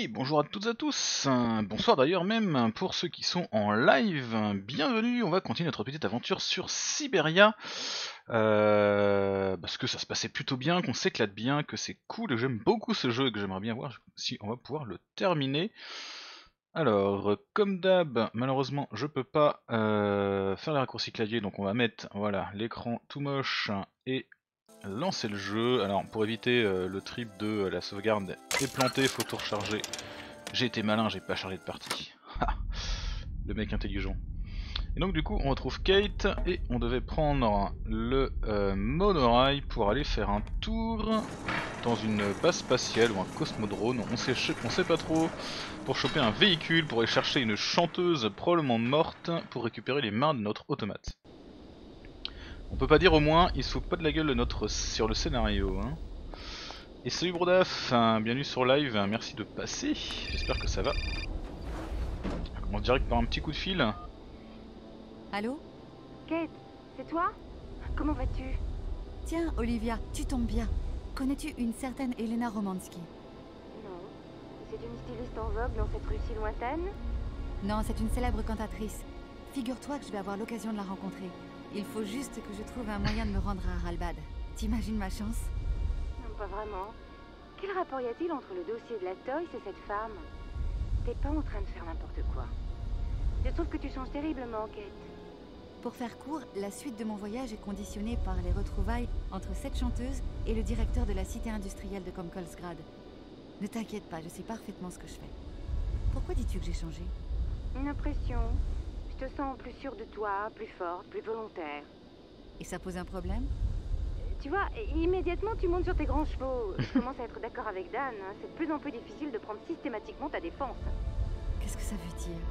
Et bonjour à toutes et à tous, bonsoir d'ailleurs même pour ceux qui sont en live, bienvenue, on va continuer notre petite aventure sur Siberia, parce que ça se passait plutôt bien, qu'on s'éclate bien, que c'est cool, et j'aime beaucoup ce jeu et que j'aimerais bien voir si on va pouvoir le terminer. Alors, comme d'hab, malheureusement je peux pas faire les raccourcis clavier, donc on va mettre voilà l'écran tout moche et lancer le jeu. Alors pour éviter le trip de la sauvegarde est plantée, faut tout recharger. J'ai été malin, j'ai pas chargé de partie. Le mec intelligent. Et donc du coup on retrouve Kate et on devait prendre le monorail pour aller faire un tour dans une base spatiale ou un cosmodrome, on sait pas trop, pour choper un véhicule, pour aller chercher une chanteuse probablement morte, pour récupérer les mains de notre automate. On peut pas dire au moins, il se fout pas de la gueule de sur le scénario. Hein. Et salut Brodaf, bienvenue sur live, merci de passer, j'espère que ça va. On commence direct par un petit coup de fil. Allô? Kate, c'est toi? Comment vas-tu? Tiens, Olivia, tu tombes bien. Connais-tu une certaine Elena Romansky? Non. C'est une styliste en vogue dans cette Russie lointaine? Non, c'est une célèbre cantatrice. Figure-toi que je vais avoir l'occasion de la rencontrer. Il faut juste que je trouve un moyen de me rendre à Haralbad. T'imagines ma chance? Non, pas vraiment. Quel rapport y a-t-il entre le dossier de la Toys et cette femme? T'es pas en train de faire n'importe quoi. Je trouve que tu changes terriblement, Kate. Pour faire court, la suite de mon voyage est conditionnée par les retrouvailles entre cette chanteuse et le directeur de la cité industrielle de Komkolsgrad. Ne t'inquiète pas, je sais parfaitement ce que je fais. Pourquoi dis-tu que j'ai changé? Une impression. Je te sens plus sûre de toi, plus forte, plus volontaire. Et ça pose un problème? Tu vois, immédiatement tu montes sur tes grands chevaux. Je commence à être d'accord avec Dan. Hein. C'est de plus en plus difficile de prendre systématiquement ta défense. Qu'est-ce que ça veut dire?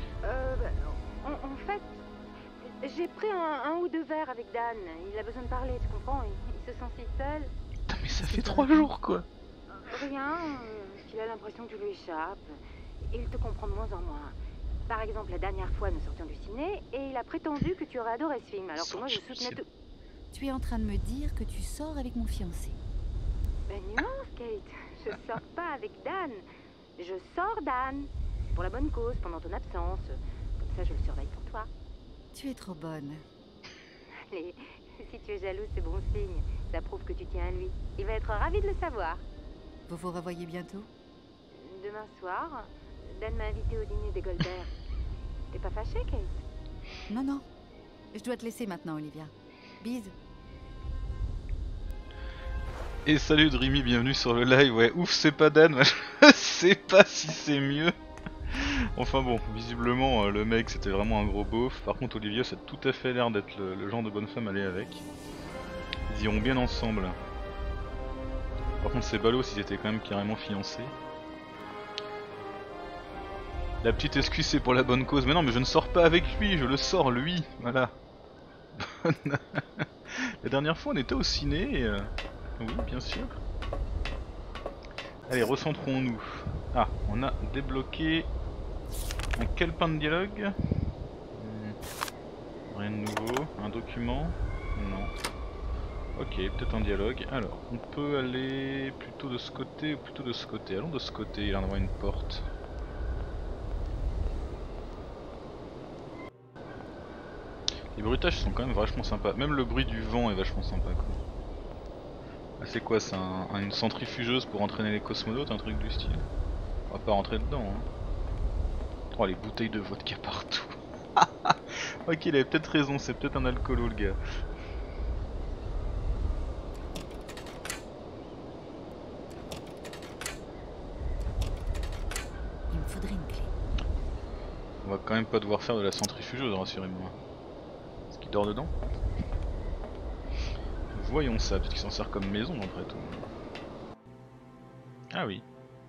En fait, j'ai pris un ou deux verres avec Dan. Il a besoin de parler, tu comprends? Il se sent si seul. Putain mais ça fait 3 jours quoi. Rien, il a l'impression que tu lui échappes. Il te comprend de moins en moins. Par exemple, la dernière fois, nous sortions du ciné et il a prétendu que tu aurais adoré ce film, alors que moi je soutenais tout. Tu es en train de me dire que tu sors avec mon fiancé? Ben nuance, Kate. Je sors pas avec Dan. Je sors Dan. Pour la bonne cause, pendant ton absence. Comme ça, je le surveille pour toi. Tu es trop bonne. Allez, si tu es jalouse, c'est bon signe. Ça prouve que tu tiens à lui. Il va être ravi de le savoir. Vous vous revoyez bientôt? Demain soir, Dan m'a invité au dîner des Goldberg. T'es pas fâchée, Kate? Non, non. Je dois te laisser maintenant, Olivia. Bise. Et salut Dreamy, bienvenue sur le live, ouais ouf c'est pas Dan, je sais pas si c'est mieux. Enfin bon, visiblement le mec c'était vraiment un gros beauf, par contre Olivia ça a tout à fait l'air d'être le genre de bonne femme à aller avec. Ils iront bien ensemble. Par contre c'est ballot s'ils étaient quand même carrément fiancés. La petite excuse c'est pour la bonne cause, mais non mais je ne sors pas avec lui, je le sors lui, voilà. La dernière fois on était au ciné et oui bien sûr. Allez recentrons-nous. Ah on a débloqué un calepin de dialogue. Rien de nouveau, un document. Non. Ok, peut-être un dialogue. Alors, on peut aller plutôt de ce côté ou plutôt de ce côté. Allons de ce côté, il y en a une porte. Les bruitages sont quand même vachement sympas. Même le bruit du vent est vachement sympa quoi. Ah, c'est quoi, c'est une centrifugeuse pour entraîner les cosmonautes, un truc du style. On va pas rentrer dedans hein. Oh les bouteilles de vodka partout. Ok il avait peut-être raison, c'est peut-être un alcoolo le gars. Il me faudrait une clé. On va quand même pas devoir faire de la centrifugeuse, rassurez-moi. Est-ce qu'il dort dedans? Voyons ça, peut-être qu'il s'en sert comme maison après tout. Ah oui.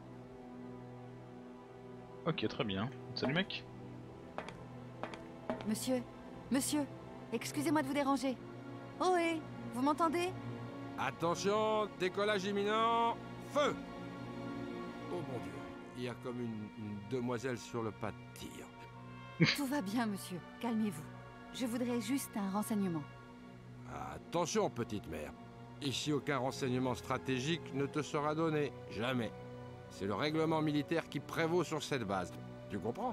Ok, très bien. Salut mec. Monsieur, monsieur, excusez-moi de vous déranger. Oh hé, vous m'entendez? Attention, décollage imminent, feu! Oh mon Dieu, il y a comme une demoiselle sur le pas de tir. Tout va bien, monsieur. Calmez-vous. Je voudrais juste un renseignement. Attention, petite mère. Ici, aucun renseignement stratégique ne te sera donné, jamais. C'est le règlement militaire qui prévaut sur cette base. Tu comprends?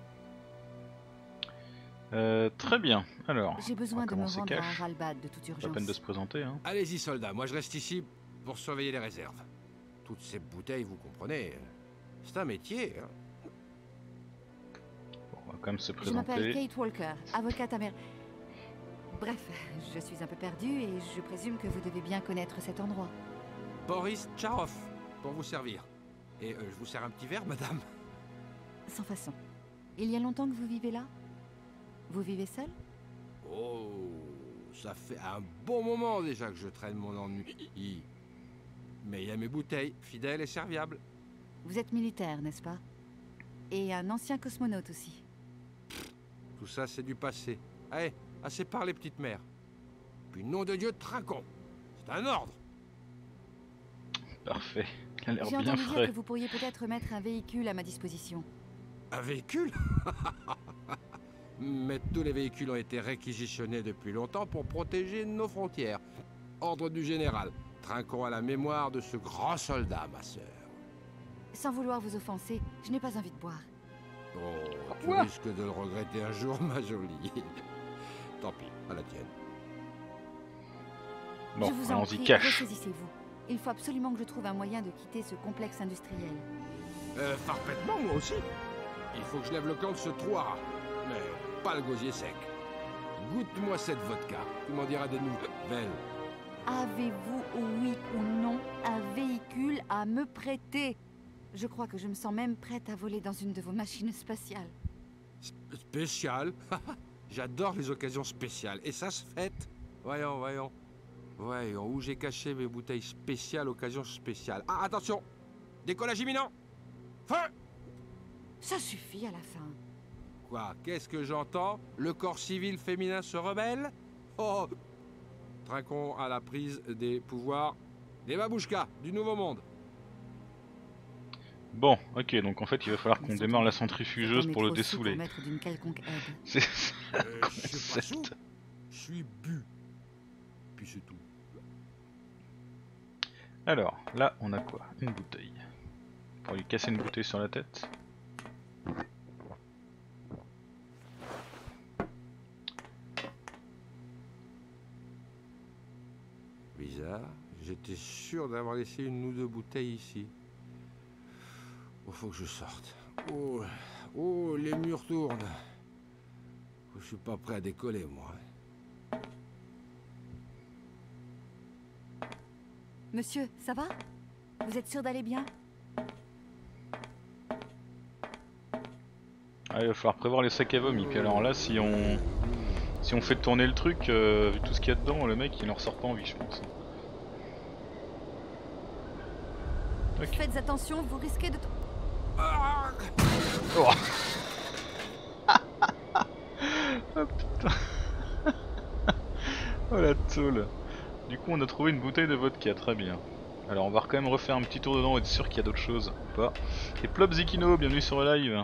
Très bien. Alors, J'ai besoin de me commencer rendre à cash. Ralbad de toute Pas urgence. peine de se présenter, hein. Allez-y, soldats. Moi, je reste ici pour surveiller les réserves. Toutes ces bouteilles, vous comprenez, c'est un métier. Hein. Bon, on va quand même se Je m'appelle présenter. Kate Walker, avocate américaine. Bref, je suis un peu perdue et je présume que vous devez bien connaître cet endroit. Boris Tcharov, pour vous servir. Et je vous sers un petit verre, madame? Sans façon. Il y a longtemps que vous vivez là? Vous vivez seul? Oh, ça fait un bon moment déjà que je traîne mon ennui. Mais il y a mes bouteilles, fidèles et serviables. Vous êtes militaire, n'est-ce pas? Et un ancien cosmonaute aussi. Tout ça, c'est du passé. Allez, assez parlé, petite mère. Puis nom de Dieu, trinquons. C'est un ordre. Parfait. Il a l'air J'ai bien entendu dire frais. que vous pourriez peut-être mettre un véhicule à ma disposition. Un véhicule? Mais tous les véhicules ont été réquisitionnés depuis longtemps pour protéger nos frontières. Ordre du général. Trinquons à la mémoire de ce grand soldat, ma sœur. Sans vouloir vous offenser, je n'ai pas envie de boire. Oh, tu Quoi? risques de le regretter un jour, ma jolie. Tant pis, à la tienne. Bon, je vous en allons-y prie, cash. ressaisissez-vous. Il faut absolument que je trouve un moyen de quitter ce complexe industriel. Parfaitement, moi aussi. Il faut que je lève le camp de ce trou à rats. Mais pas le gosier sec. Goûte-moi cette vodka. Tu m'en diras des nouvelles. Avez-vous, oui ou non, un véhicule à me prêter? Je crois que je me sens même prête à voler dans une de vos machines spatiales. Spécial. J'adore les occasions spéciales. Et ça se fête. Voyons, voyons. Voyons, où j'ai caché mes bouteilles spéciales, occasions spéciales. Ah, attention. Décollage imminent. Feu! Ça suffit à la fin. Quoi? Qu'est-ce que j'entends? Le corps civil féminin se rebelle? Oh! Trinquons à la prise des pouvoirs des babouchkas du Nouveau Monde. Bon, ok, donc en fait il va falloir qu'on Ils sont démarre la tombés. centrifugeuse Cet pour homme le est trop sous dessouler. pour mettre d'une quelconque aide. C'est ça. Je suis pas sous. Je suis bu. Puis c'est tout. Alors, là on a quoi? Une bouteille. Pour lui casser une bouteille sur la tête. Bizarre. J'étais sûr d'avoir laissé une ou deux bouteilles ici. Oh, faut que je sorte. Oh, oh, les murs tournent. Je suis pas prêt à décoller, moi. Monsieur, ça va? Vous êtes sûr d'aller bien? Ah, il va falloir prévoir les sacs à vomi. Puis alors là, si on fait tourner le truc, vu tout ce qu'il y a dedans, le mec il en ressort pas en vie, je pense. Ok. Faites attention, vous risquez de... Ah, Oh, oh putain. Oh la tôle. Du coup on a trouvé une bouteille de vodka, très bien. Alors on va quand même refaire un petit tour dedans, être sûr qu'il y a d'autres choses ou pas. Et Plop Zikino, bienvenue sur le live.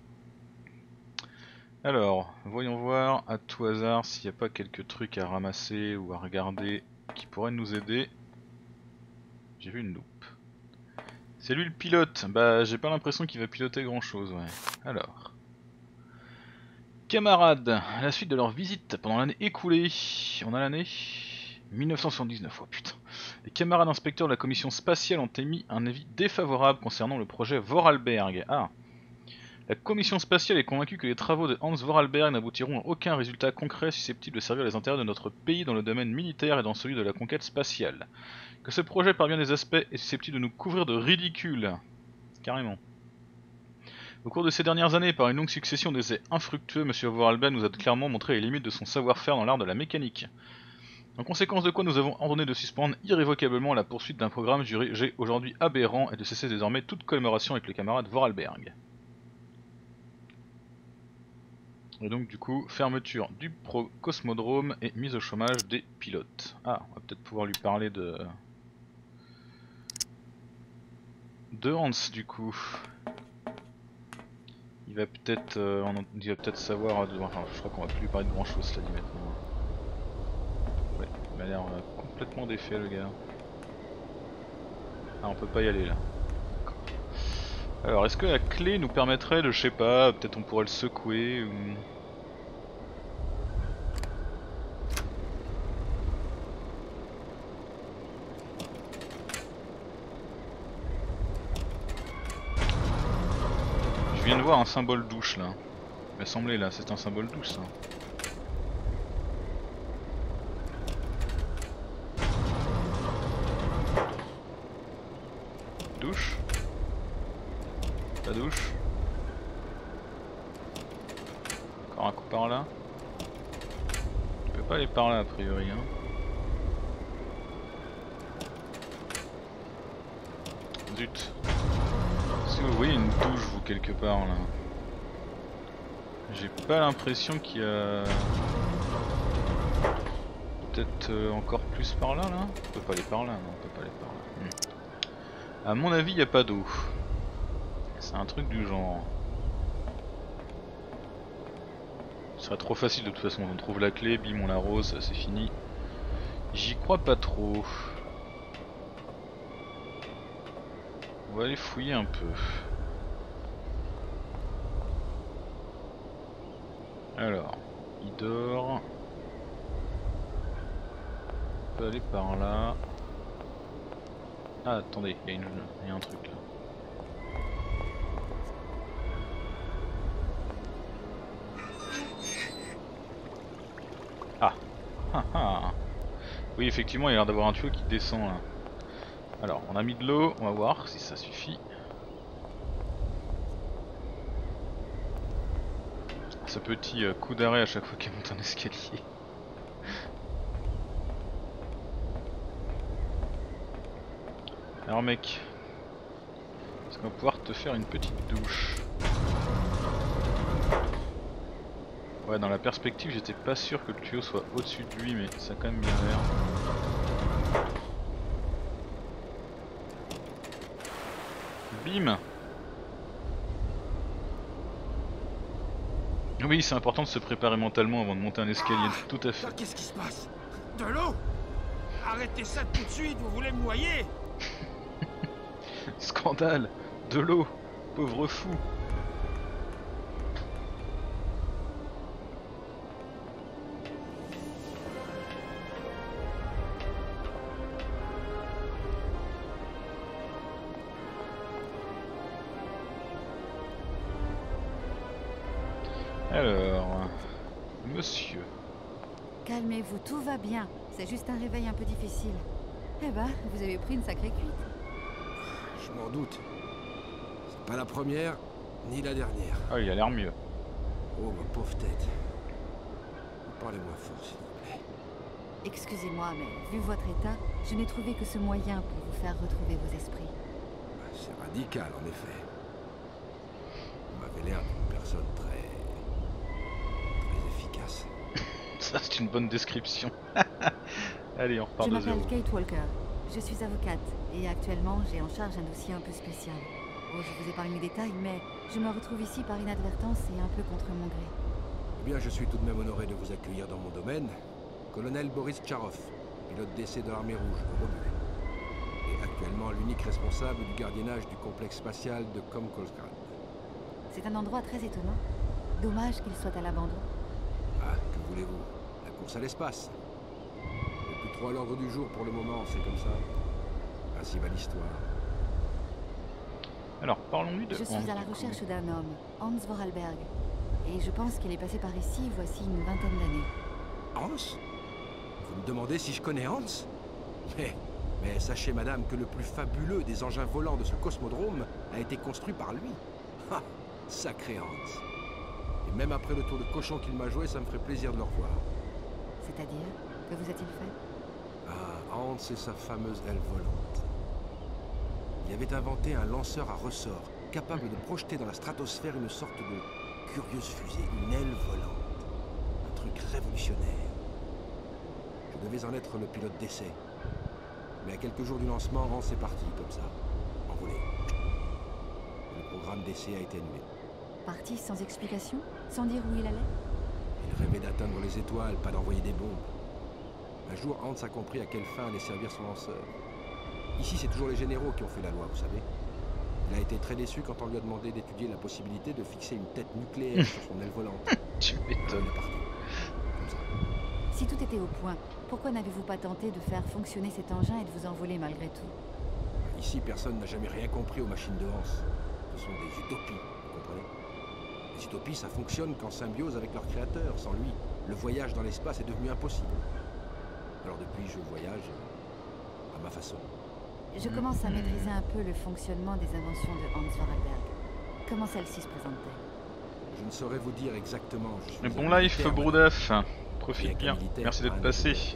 Alors, voyons voir à tout hasard s'il n'y a pas quelques trucs à ramasser ou à regarder qui pourraient nous aider. J'ai vu une loupe. C'est lui le pilote. Bah j'ai pas l'impression qu'il va piloter grand chose, ouais. Alors. Camarades, à la suite de leur visite pendant l'année écoulée, on a l'année 1979, oh putain. Les camarades inspecteurs de la commission spatiale ont émis un avis défavorable concernant le projet Vorarlberg. Ah. La commission spatiale est convaincue que les travaux de Hans Vorarlberg n'aboutiront à aucun résultat concret susceptible de servir les intérêts de notre pays dans le domaine militaire et dans celui de la conquête spatiale. Que ce projet par bien des aspects est susceptible de nous couvrir de ridicule. Carrément. Au cours de ces dernières années, par une longue succession d'essais infructueux, M. Vorarlberg nous a clairement montré les limites de son savoir-faire dans l'art de la mécanique. En conséquence de quoi nous avons ordonné de suspendre irrévocablement la poursuite d'un programme jugé aujourd'hui aberrant et de cesser désormais toute collaboration avec le camarade Vorarlberg. Et donc du coup, fermeture du cosmodrome et mise au chômage des pilotes. Ah, on va peut-être pouvoir lui parler de Hans du coup. Il va peut-être savoir, enfin je crois qu'on va plus lui parler de grand chose cela dit maintenant. Ouais, il a l'air complètement défait le gars. Ah on peut pas y aller là. Alors, est-ce que la clé nous permettrait de, je sais pas, peut-être on pourrait le secouer ou... Je viens de voir un symbole douche là. Il m'a semblé là, c'est un symbole douche ça. Douche. La douche. Encore un coup par là. Je peux pas aller par là a priori hein. Zut. Est-ce que vous voyez une douche vous quelque part là? J'ai pas l'impression qu'il y a... Peut-être encore plus par là là? On peut pas aller par là, non on peut pas aller par là. À mon avis il n'y a pas d'eau. C'est un truc du genre. Ce serait trop facile de toute façon, on trouve la clé, bim on l'arrose, c'est fini. J'y crois pas trop. On va aller fouiller un peu. Alors, il dort. On peut aller par là. Ah attendez, il y a un truc là. Ah. Ah ah. Oui effectivement il y a l'air d'avoir un tuyau qui descend là. Alors on a mis de l'eau, on va voir si ça suffit. Ce petit coup d'arrêt à chaque fois qu'il monte un escalier. Alors mec, est-ce qu'on va pouvoir te faire une petite douche? Ouais dans la perspective j'étais pas sûr que le tuyau soit au-dessus de lui mais ça a quand même bien l'air. Bim. Oui c'est important de se préparer mentalement avant de monter un escalier, tout à fait. Qu'est-ce qui se passe? De l'eau? Arrêtez ça tout de suite, vous voulez me noyer? Scandale. De l'eau. Pauvre fou. Alors, monsieur. Calmez-vous, tout va bien. C'est juste un réveil un peu difficile. Eh ben, vous avez pris une sacrée cuite. Je m'en doute. C'est pas la première, ni la dernière. Ah, il a l'air mieux. Oh, ma pauvre tête. Parlez-moi fort, s'il vous plaît. Excusez-moi, mais vu votre état, je n'ai trouvé que ce moyen pour vous faire retrouver vos esprits. C'est radical, en effet. Vous m'avez l'air d'une personne très efficace. Ça, c'est une bonne description. Allez, on repart Je de zéro. m'appelle Kate Walker. Je suis avocate et actuellement j'ai en charge un dossier un peu spécial. Oh, je vous épargne les détails, mais je me retrouve ici par inadvertance et un peu contre mon gré. Eh bien, je suis tout de même honoré de vous accueillir dans mon domaine. Colonel Boris Tcharov, pilote d'essai de l'armée rouge, au rebut. Et actuellement l'unique responsable du gardiennage du complexe spatial de Comkolsgrad. C'est un endroit très étonnant. Dommage qu'il soit à l'abandon. Ah, que voulez-vous? La course à l'espace. Il n'est plus trop à l'ordre du jour pour le moment, c'est comme ça. Ainsi va l'histoire. Alors, parlons-lui de Je suis Hans, à la du coup. recherche d'un homme, Hans Vorarlberg. Et je pense qu'il est passé par ici voici une vingtaine d'années. Hans? Vous me demandez si je connais Hans? Mais sachez, madame, que le plus fabuleux des engins volants de ce cosmodrome a été construit par lui. Ha! Sacré Hans. Et même après le tour de cochon qu'il m'a joué, ça me ferait plaisir de le revoir. C'est-à-dire, que vous a-t-il fait? Ah, Hans et sa fameuse aile volante. Il avait inventé un lanceur à ressort, capable de projeter dans la stratosphère une sorte de curieuse fusée, une aile volante. Un truc révolutionnaire. Je devais en être le pilote d'essai. Mais à quelques jours du lancement, Hans est parti, comme ça, envolé. Le programme d'essai a été annulé. Parti sans explication? Sans dire où il allait? Il rêvait d'atteindre les étoiles, pas d'envoyer des bombes. Un jour, Hans a compris à quelle fin allait servir son lanceur. Ici, c'est toujours les généraux qui ont fait la loi, vous savez. Il a été très déçu quand on lui a demandé d'étudier la possibilité de fixer une tête nucléaire sur son aile volante. Tu Alors, m'étonnes. il est parti. Comme ça. Si tout était au point, pourquoi n'avez-vous pas tenté de faire fonctionner cet engin et de vous envoler malgré tout? Ici, personne n'a jamais rien compris aux machines de Hans. Ce sont des utopies, vous comprenez? Les utopies, ça fonctionne qu'en symbiose avec leur créateur. Sans lui, le voyage dans l'espace est devenu impossible. Alors depuis, je voyage à ma façon. Je commence à maîtriser un peu le fonctionnement des inventions de Hans Vorarlberg. Comment celle-ci se présente-t-elle? Je ne saurais vous dire exactement. Je suis Mais bon un life, militaire, Broudaf. Rien Profite qu'un bien. militaire, Merci d'être un passé. ingénieur.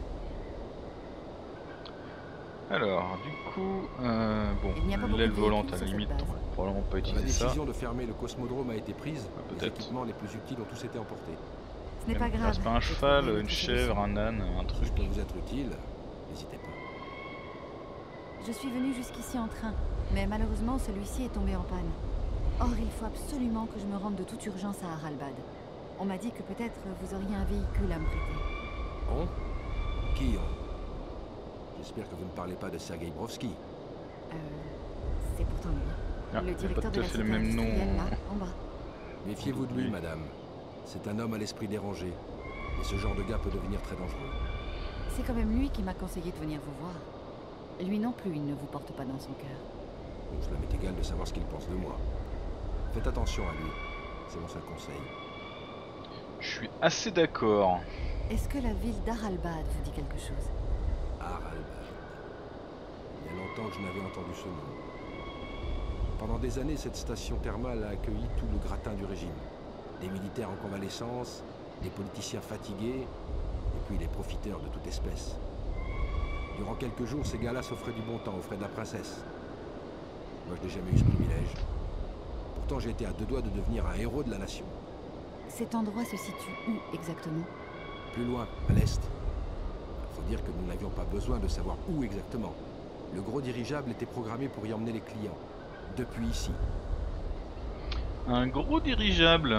Alors, du coup, Il n'y a pas bon, beaucoup l'aile de volante à véhicules la sur limite, cette base. on va probablement pas Quand la utiliser ça. décision de fermer le cosmodrome a été prise, les peut-être. équipements les plus utiles ont tous été emportés. Ce n'est pas Il grave. reste pas un je cheval, trouverai une autre chèvre, solution. un âne, un Si truc. je peux vous être utile, n'hésitez pas. Je suis venue jusqu'ici en train, mais malheureusement celui-ci est tombé en panne. Or, il faut absolument que je me rende de toute urgence à Haralbad. On m'a dit que peut-être vous auriez un véhicule à me prêter. On? Qui on? J'espère que vous ne parlez pas de Sergei Brovski. C'est pourtant lui. Ah, Le il a pas directeur tout de à la fait le cité même nom. industrielle, là, en bas. Méfiez-vous de lui, Oui. madame. C'est un homme à l'esprit dérangé. Et ce genre de gars peut devenir très dangereux. C'est quand même lui qui m'a conseillé de venir vous voir. Lui non plus, il ne vous porte pas dans son cœur. Donc cela m'est égal de savoir ce qu'il pense de moi. Faites attention à lui. C'est mon seul conseil. Je suis assez d'accord. Est-ce que la ville d'Haralbad vous dit quelque chose? Haralbad. Il y a longtemps que je n'avais entendu ce nom. Pendant des années, cette station thermale a accueilli tout le gratin du régime. Des militaires en convalescence, des politiciens fatigués, et puis les profiteurs de toute espèce. Durant quelques jours, ces gars-là s'offraient du bon temps aux frais de la princesse. Moi, je n'ai jamais eu ce privilège. Pourtant, j'ai été à 2 doigts de devenir un héros de la nation. Cet endroit se situe où exactement? Plus loin, à l'est. Faut dire que nous n'avions pas besoin de savoir où exactement. Le gros dirigeable était programmé pour y emmener les clients. Depuis ici. Un gros dirigeable.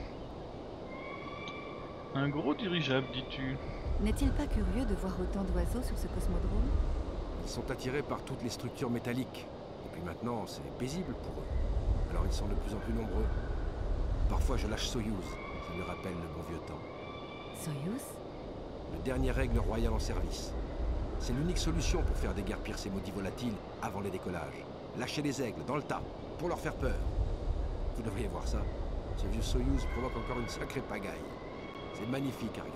Un gros dirigeable, dis-tu. N'est-il pas curieux de voir autant d'oiseaux sur ce cosmodrome? Ils sont attirés par toutes les structures métalliques. Et puis maintenant, c'est paisible pour eux. Alors ils sont de plus en plus nombreux. Parfois, je lâche Soyouz. Ça me rappelle le bon vieux temps. Soyuz? Le dernier règle royal en service. C'est l'unique solution pour faire déguerpir ces maudits volatiles avant les décollages. Lâcher les aigles dans le tas, pour leur faire peur. Vous devriez voir ça. Ce vieux Soyouz provoque encore une sacrée pagaille. C'est magnifique à regarder.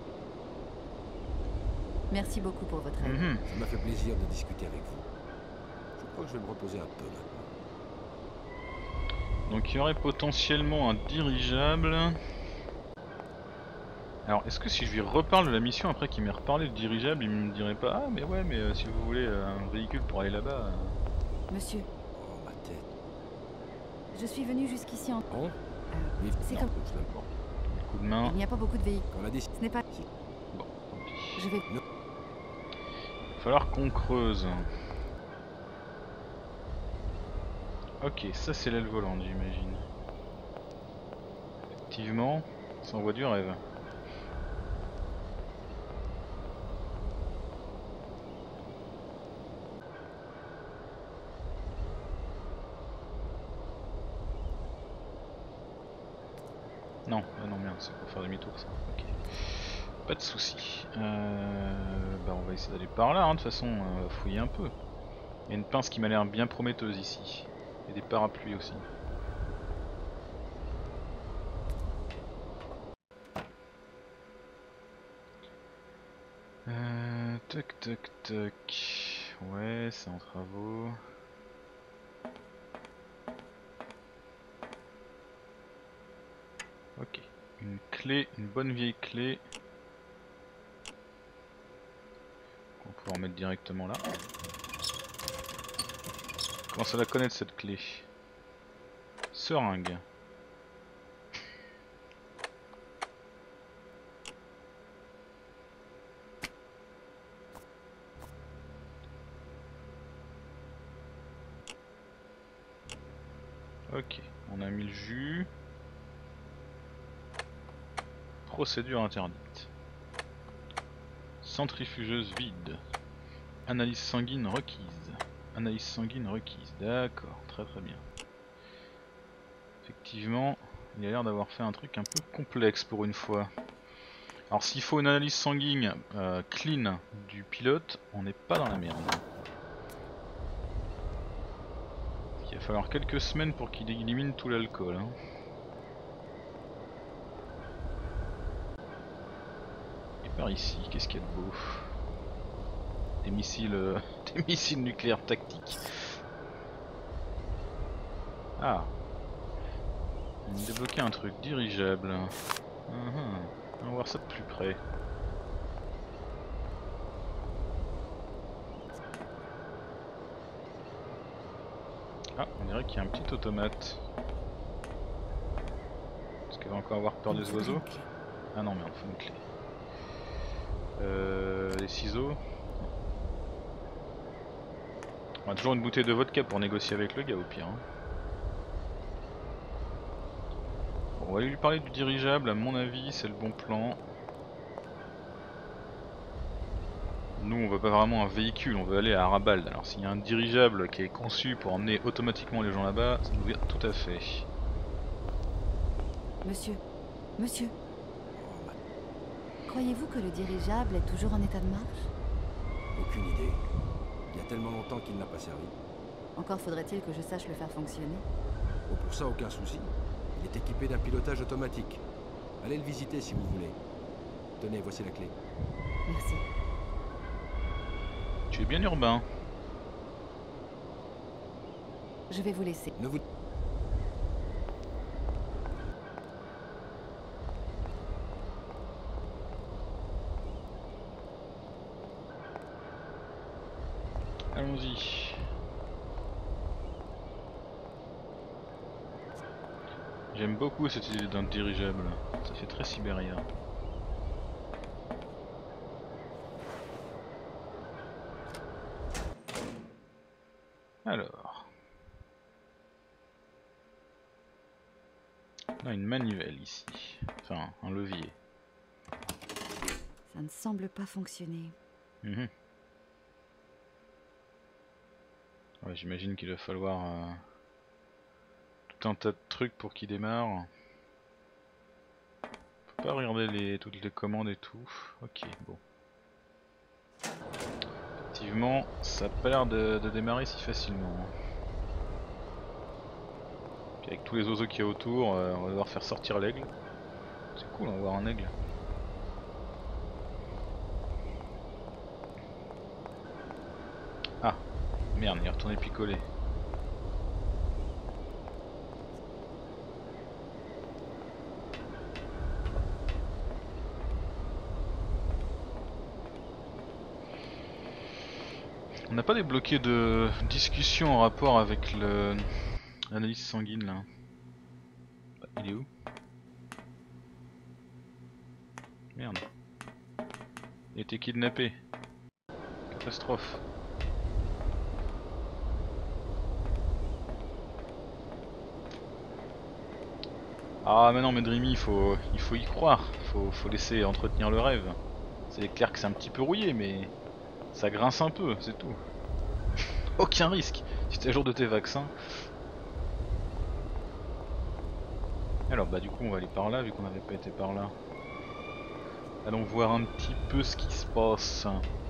Merci beaucoup pour votre aide. Mhm. Ça m'a fait plaisir de discuter avec vous. Je crois que je vais me reposer un peu maintenant. Donc il y aurait potentiellement un dirigeable. Alors est-ce que si je lui reparle de la mission après qu'il m'ait reparlé de dirigeable, il me dirait pas ah mais ouais mais si vous voulez un véhicule pour aller là-bas. Monsieur, Oh, ma tête. je suis venu jusqu'ici en... Bon, oui, c'est non, comme... je l'aime pas. Coup de main. Il n'y a pas beaucoup de véhicules. On a décidé. Ce n'est pas... Bon, tant pis. Je vais... Il va falloir qu'on creuse. Ok, ça c'est l'aile volante j'imagine. Effectivement, ça envoie du rêve. Non, ah non merde, c'est pour faire demi-tour ça. Ok. Pas de soucis. Bah on va essayer d'aller par là, hein. De toute façon, on va fouiller un peu. Il y a une pince qui m'a l'air bien prometteuse ici. Et des parapluies aussi. Toc toc toc. Ouais, c'est en travaux. Ok. Une clé, une bonne vieille clé. On va pouvoir mettre directement là. Comment ça la connaître cette clé? Seringue. Ok, on a mis le jus. Procédure interdite. Centrifugeuse vide. Analyse sanguine requise. Analyse sanguine requise. D'accord, très très bien. Effectivement, il a l'air d'avoir fait un truc un peu complexe pour une fois. Alors s'il faut une analyse sanguine clean du pilote, on n'est pas dans la merde. Il va falloir quelques semaines pour qu'il élimine tout l'alcool. Hein. Et par ici, qu'est-ce qu'il y a de beau? Des missiles, des missiles nucléaires tactiques. Ah, on a débloqué un truc dirigeable. On va voir ça de plus près. Ah, on dirait qu'il y a un petit automate. Est-ce qu'elle va encore avoir peur des oiseaux? Ah non, merde, faut une clé. Les ciseaux. On a toujours une bouteille de vodka pour négocier avec le gars au pire. Hein. Bon, on va aller lui parler du dirigeable, à mon avis c'est le bon plan. Nous on veut pas vraiment un véhicule, on veut aller à Arabald. Alors s'il y a un dirigeable qui est conçu pour emmener automatiquement les gens là-bas, ça nous vient tout à fait. Monsieur, monsieur, croyez-vous que le dirigeable est toujours en état de marche? Aucune idée. Il y a tellement longtemps qu'il n'a pas servi. Encore faudrait-il que je sache le faire fonctionner. Oh, pour ça, aucun souci. Il est équipé d'un pilotage automatique. Allez le visiter si vous voulez. Tenez, voici la clé. Merci. Tu es bien urbain. Je vais vous laisser. Ne vous... Allons-y. J'aime beaucoup cette idée d'un dirigeable. Ça fait très Sibéria. Alors. On a une manivelle ici. Enfin, un levier. Ça ne semble pas fonctionner. Ouais, j'imagine qu'il va falloir tout un tas de trucs pour qu'il démarre. Faut pas regarder toutes les commandes et tout. Ok, bon. Effectivement, ça a pas l'air de démarrer si facilement. Puis avec tous les oiseaux qu'il y a autour, on va devoir faire sortir l'aigle. C'est cool, on va voir un aigle. Ah, merde, il est retourné picoler. On n'a pas débloqué de discussion en rapport avec l'analyse sanguine là. Il est où? Merde. Il a été kidnappé. Catastrophe. Ah mais non mais Dreamy, il faut y croire. Faut laisser entretenir le rêve. C'est clair que c'est un petit peu rouillé mais ça grince un peu, c'est tout. Aucun risque. Si t'es à jour de tes vaccins. Alors bah du coup on va aller par là vu qu'on n'avait pas été par là. Allons voir un petit peu ce qui se passe.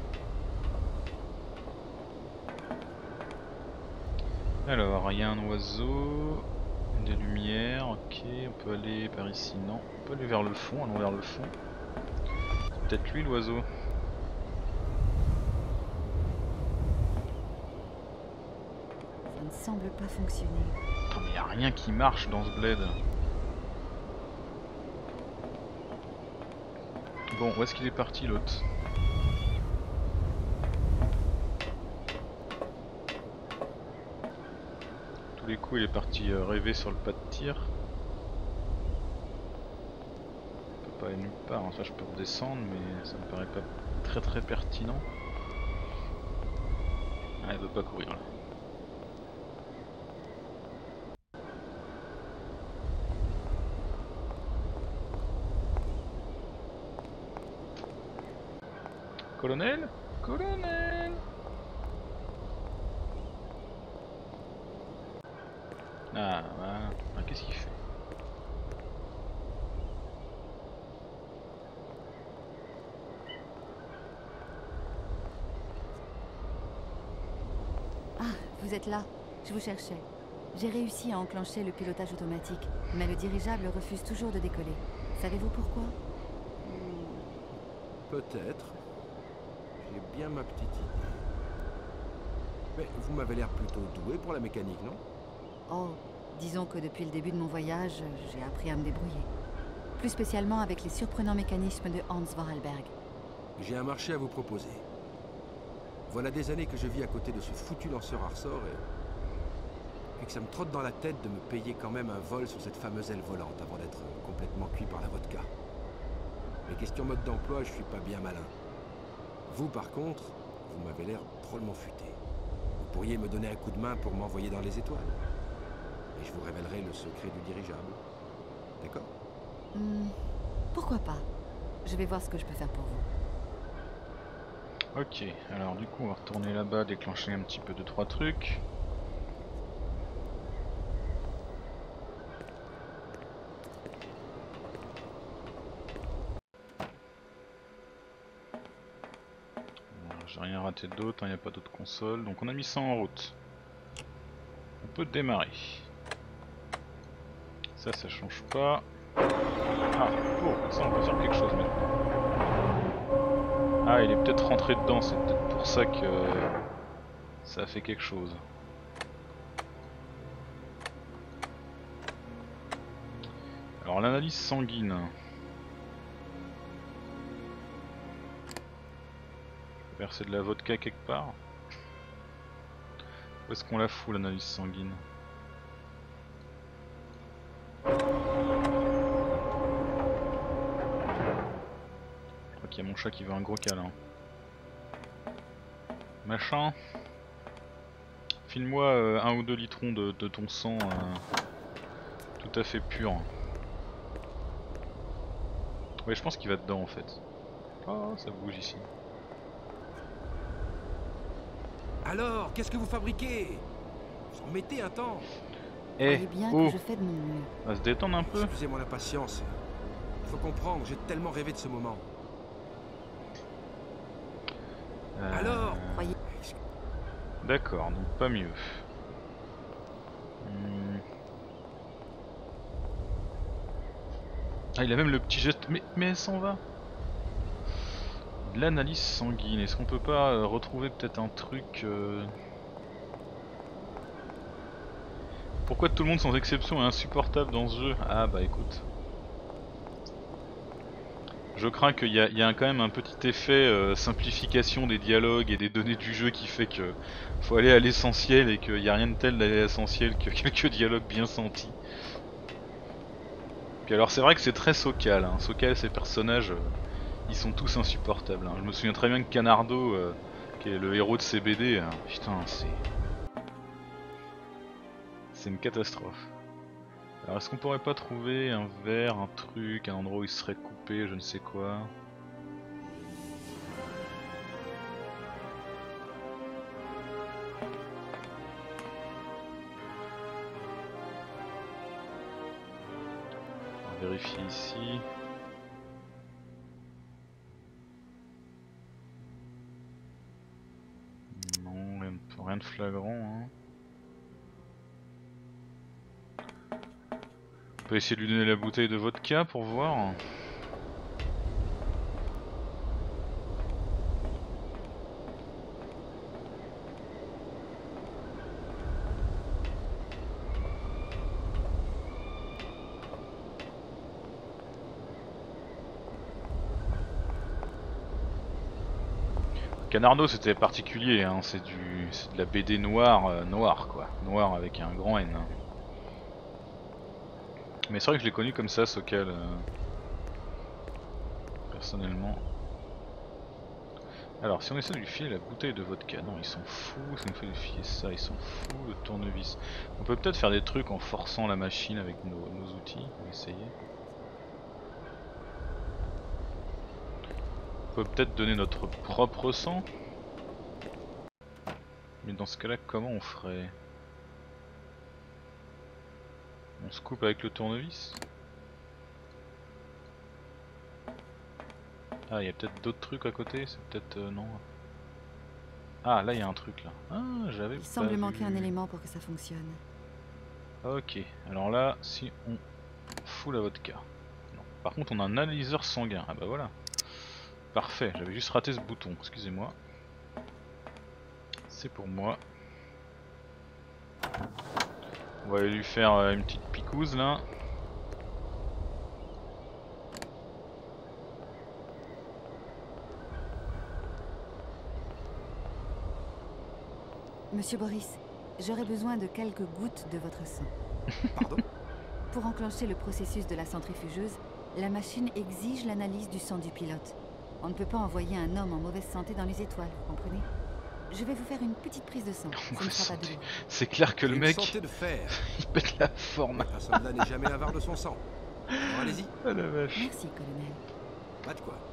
Alors il y a un oiseau, des lumières, ok, on peut aller par ici, non, on peut aller vers le fond, allons vers le fond. C'est peut-être lui l'oiseau. Ça ne semble pas fonctionner. Attends mais y a rien qui marche dans ce bled. Bon, où est-ce qu'il est parti l'autre? Tous les coups il est parti rêver sur le pas de tir. On peut pas aller nulle part, hein. Ça je peux redescendre mais ça me paraît pas très pertinent. Ah il veut pas courir là. Colonel? Colonel? Ah, voilà. Ah, qu'est-ce qu'il fait? Ah, vous êtes là. Je vous cherchais. J'ai réussi à enclencher le pilotage automatique, mais le dirigeable refuse toujours de décoller. Savez-vous pourquoi? Peut-être. J'ai bien ma petite idée. Mais vous m'avez l'air plutôt doué pour la mécanique, non? Oh, disons que depuis le début de mon voyage, j'ai appris à me débrouiller. Plus spécialement avec les surprenants mécanismes de Hans Vorarlberg. J'ai un marché à vous proposer. Voilà des années que je vis à côté de ce foutu lanceur à ressort et que ça me trotte dans la tête de me payer quand même un vol sur cette fameuse aile volante avant d'être complètement cuit par la vodka. Mais question mode d'emploi, je suis pas bien malin. Vous par contre, vous m'avez l'air drôlement futé. Vous pourriez me donner un coup de main pour m'envoyer dans les étoiles. Et je vous révélerai le secret du dirigeable. D'accord? Pourquoi pas? Je vais voir ce que je peux faire pour vous. Ok, alors du coup on va retourner là-bas, déclencher un petit peu de 3 trucs. J'ai rien raté d'autre, il n'y a pas d'autres consoles, donc on a mis ça en route. On peut démarrer. Ça change pas. Ah, oh, ça on peut faire quelque chose maintenant. Ah, il est peut-être rentré dedans, c'est peut-être pour ça que ça a fait quelque chose. Alors l'analyse sanguine. Verser de la vodka quelque part. Où est-ce qu'on la fout l'analyse sanguine? Je crois qu'il y a mon chat qui veut un gros câlin. Machin. File-moi 1 ou 2 litrons de ton sang tout à fait pur. Ouais, je pense qu'il va dedans en fait. Oh, ça bouge ici. Alors, qu'est-ce que vous fabriquez? Vous en mettez un temps. Eh, Croyez bien oh, que je fais de mon mieux. on va se détendre un peu. Excusez mon impatience. Il faut comprendre, j'ai tellement rêvé de ce moment. Alors Croyez... D'accord, donc pas mieux. Ah, il a même le petit geste. Mais elle s'en va. De l'analyse sanguine. Est-ce qu'on peut pas retrouver peut-être un truc Pourquoi tout le monde sans exception est insupportable dans ce jeu? Ah bah écoute. Je crains qu'il y a quand même un petit effet simplification des dialogues et des données du jeu qui fait que faut aller à l'essentiel et qu'il n'y a rien de tel d'aller à l'essentiel que quelques dialogues bien sentis. Puis alors c'est vrai que c'est très Sokal, hein. Sokal, ces personnages, ils sont tous insupportables, hein. Je me souviens très bien que Canardo, qui est le héros de ces BD, hein, putain c'est une catastrophe. Alors est-ce qu'on pourrait pas trouver un verre, un truc, un endroit où il serait coupé, je ne sais quoi? On va vérifier ici. Non, rien de flagrant, hein. On peut essayer de lui donner la bouteille de vodka pour voir. Canardo c'était particulier, hein. C'est de la BD noire, noire quoi. Noir avec un grand N. Mais c'est vrai que je l'ai connu comme ça, Sokal. Personnellement. Alors, si on essaie de lui filer la bouteille de vodka, non, ils s'en foutent. Si on fait lui filer ça, ils s'en foutent. Le tournevis. On peut peut-être faire des trucs en forçant la machine avec nos outils. On va essayer. On peut peut-être donner notre propre sang. Mais dans ce cas-là, comment on ferait? On se coupe avec le tournevis. Ah, il y a peut-être d'autres trucs à côté, c'est peut-être non. Ah, là il y a un truc là. Ah, j'avais Il pas semble manquer un vu. élément pour que ça fonctionne. Ok, alors là, si on fout la vodka. Non. Par contre, on a un analyseur sanguin. Ah bah voilà. Parfait, j'avais juste raté ce bouton, excusez-moi. C'est pour moi. On va aller lui faire une petite picouse là. Monsieur Boris, j'aurais besoin de quelques gouttes de votre sang. Pardon? Pour enclencher le processus de la centrifugeuse, la machine exige l'analyse du sang du pilote. On ne peut pas envoyer un homme en mauvaise santé dans les étoiles, vous comprenez? Je vais vous faire une petite prise de sang. Ce ne sera pas de l'eau. C'est clair que le Une mec, santé de fer. il pète la forme. Un soldat n'est jamais avare de son sang. Alors allez-y, Ah la vache. Merci, colonel. pas de quoi.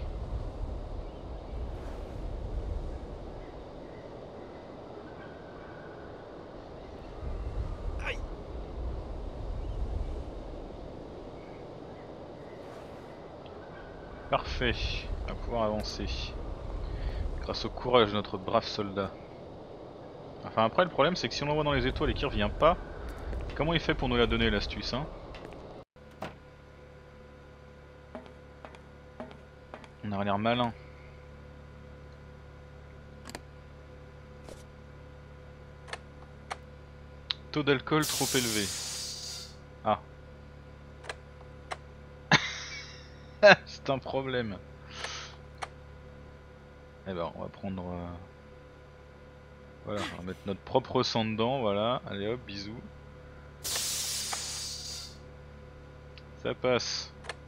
Aïe! Parfait, on va pouvoir avancer. Grâce au courage de notre brave soldat. Enfin après le problème c'est que si on l'envoie dans les étoiles et qu'il revient pas, comment il fait pour nous la donner l'astuce hein? On a l'air malin. Taux d'alcool trop élevé. Ah. C'est un problème. Eh ben on va prendre... Voilà, on va mettre notre propre sang dedans, voilà. Allez hop, bisous. Ça passe.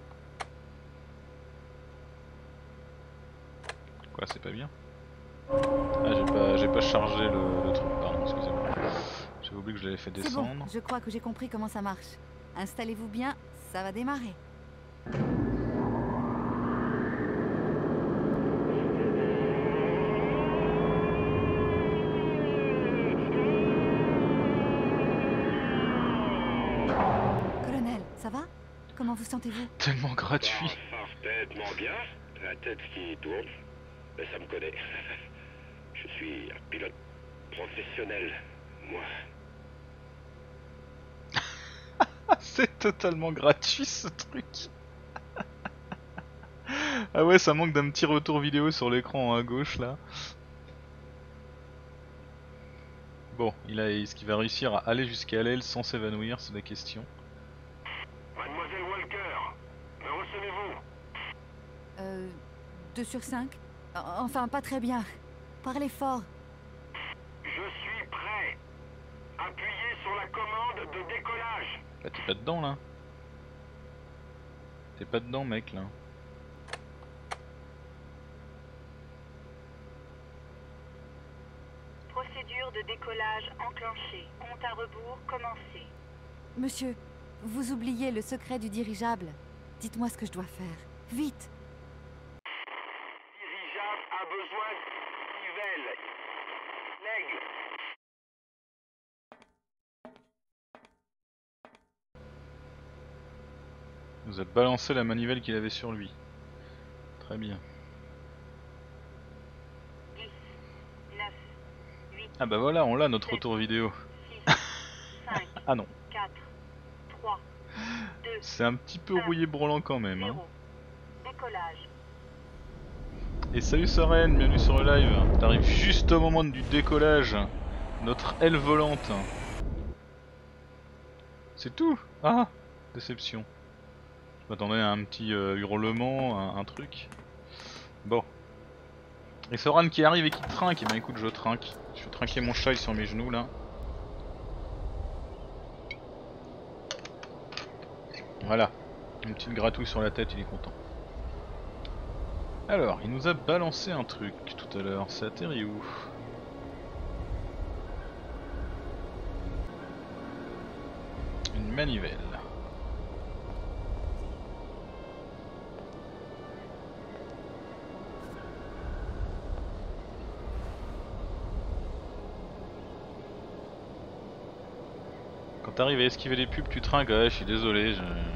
Quoi, c'est pas bien? Ah, j'ai pas chargé le truc, pardon, excusez-moi. J'avais oublié que je l'avais fait C'est descendre. bon, je crois que j'ai compris comment ça marche. Installez-vous bien, ça va démarrer. Colonel, ça va? Comment vous sentez-vous? Tellement gratuit. Parfaitement bien. La tête qui tourne. Mais ça me connaît. Je suis un pilote professionnel, moi. C'est totalement gratuit ce truc. Ah ouais, ça manque d'un petit retour vidéo sur l'écran à gauche là. Bon, est-ce qu'il va réussir à aller jusqu'à l'aile sans s'évanouir, c'est la question. Mademoiselle Walker, me recevez-vous? 2 sur 5? Enfin, pas très bien. Parlez fort. Je suis prêt. Appuyez sur la commande de décollage. Bah t'es pas dedans là. T'es pas dedans mec là. Procédure de décollage enclenchée. Compte à rebours commencé. Monsieur, vous oubliez le secret du dirigeable. Dites-moi ce que je dois faire. Vite! Dirigeable a besoin de nivelles. L'aigle. Il nous a balancé la manivelle qu'il avait sur lui. Très bien. 10, 9, 8, Ah bah voilà, on l'a notre retour vidéo. 6, 5, Ah non. 4, 3, 2, C'est un petit peu rouillé brûlant quand même. Hein. 0. Décollage. Et salut Soren, bienvenue sur le live. T'arrives juste au moment du décollage. Notre aile volante. C'est tout? Ah, déception. Je m'attendais à un petit hurlement, un truc. Bon. Et Soran qui arrive et qui trinque. Et ben écoute, je trinque. Je vais trinquer mon chat sur mes genoux là. Voilà. Une petite gratouille sur la tête, il est content. Alors, il nous a balancé un truc tout à l'heure. C'est atterri où? Une manivelle. Quand t'arrives à esquiver les pubs, tu trinques, ouais, je suis désolé,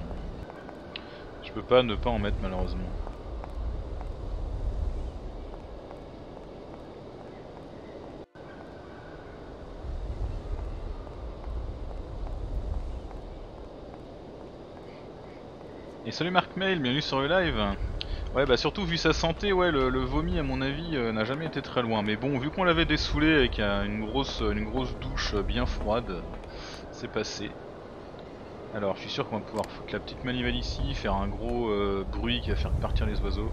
je peux pas ne pas en mettre malheureusement. Et salut Marc Mail, bienvenue sur le live. Ouais bah surtout vu sa santé, ouais le vomi à mon avis n'a jamais été très loin. Mais bon, vu qu'on l'avait dessoulé avec une grosse douche bien froide, c'est passé. Alors je suis sûr qu'on va pouvoir foutre la petite manivelle ici, faire un gros bruit qui va faire partir les oiseaux.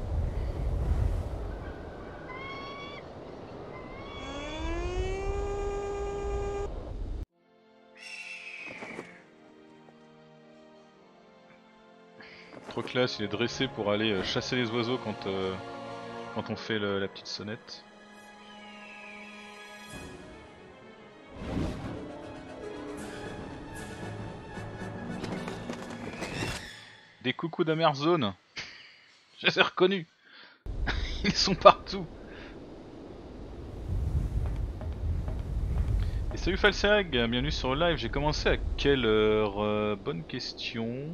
Trop classe, il est dressé pour aller chasser les oiseaux quand on fait la petite sonnette. Des coucous d'Amerzone. Je les ai reconnus. Ils sont partout. Et salut Falsag, bienvenue sur le live. J'ai commencé à quelle heure? Bonne question.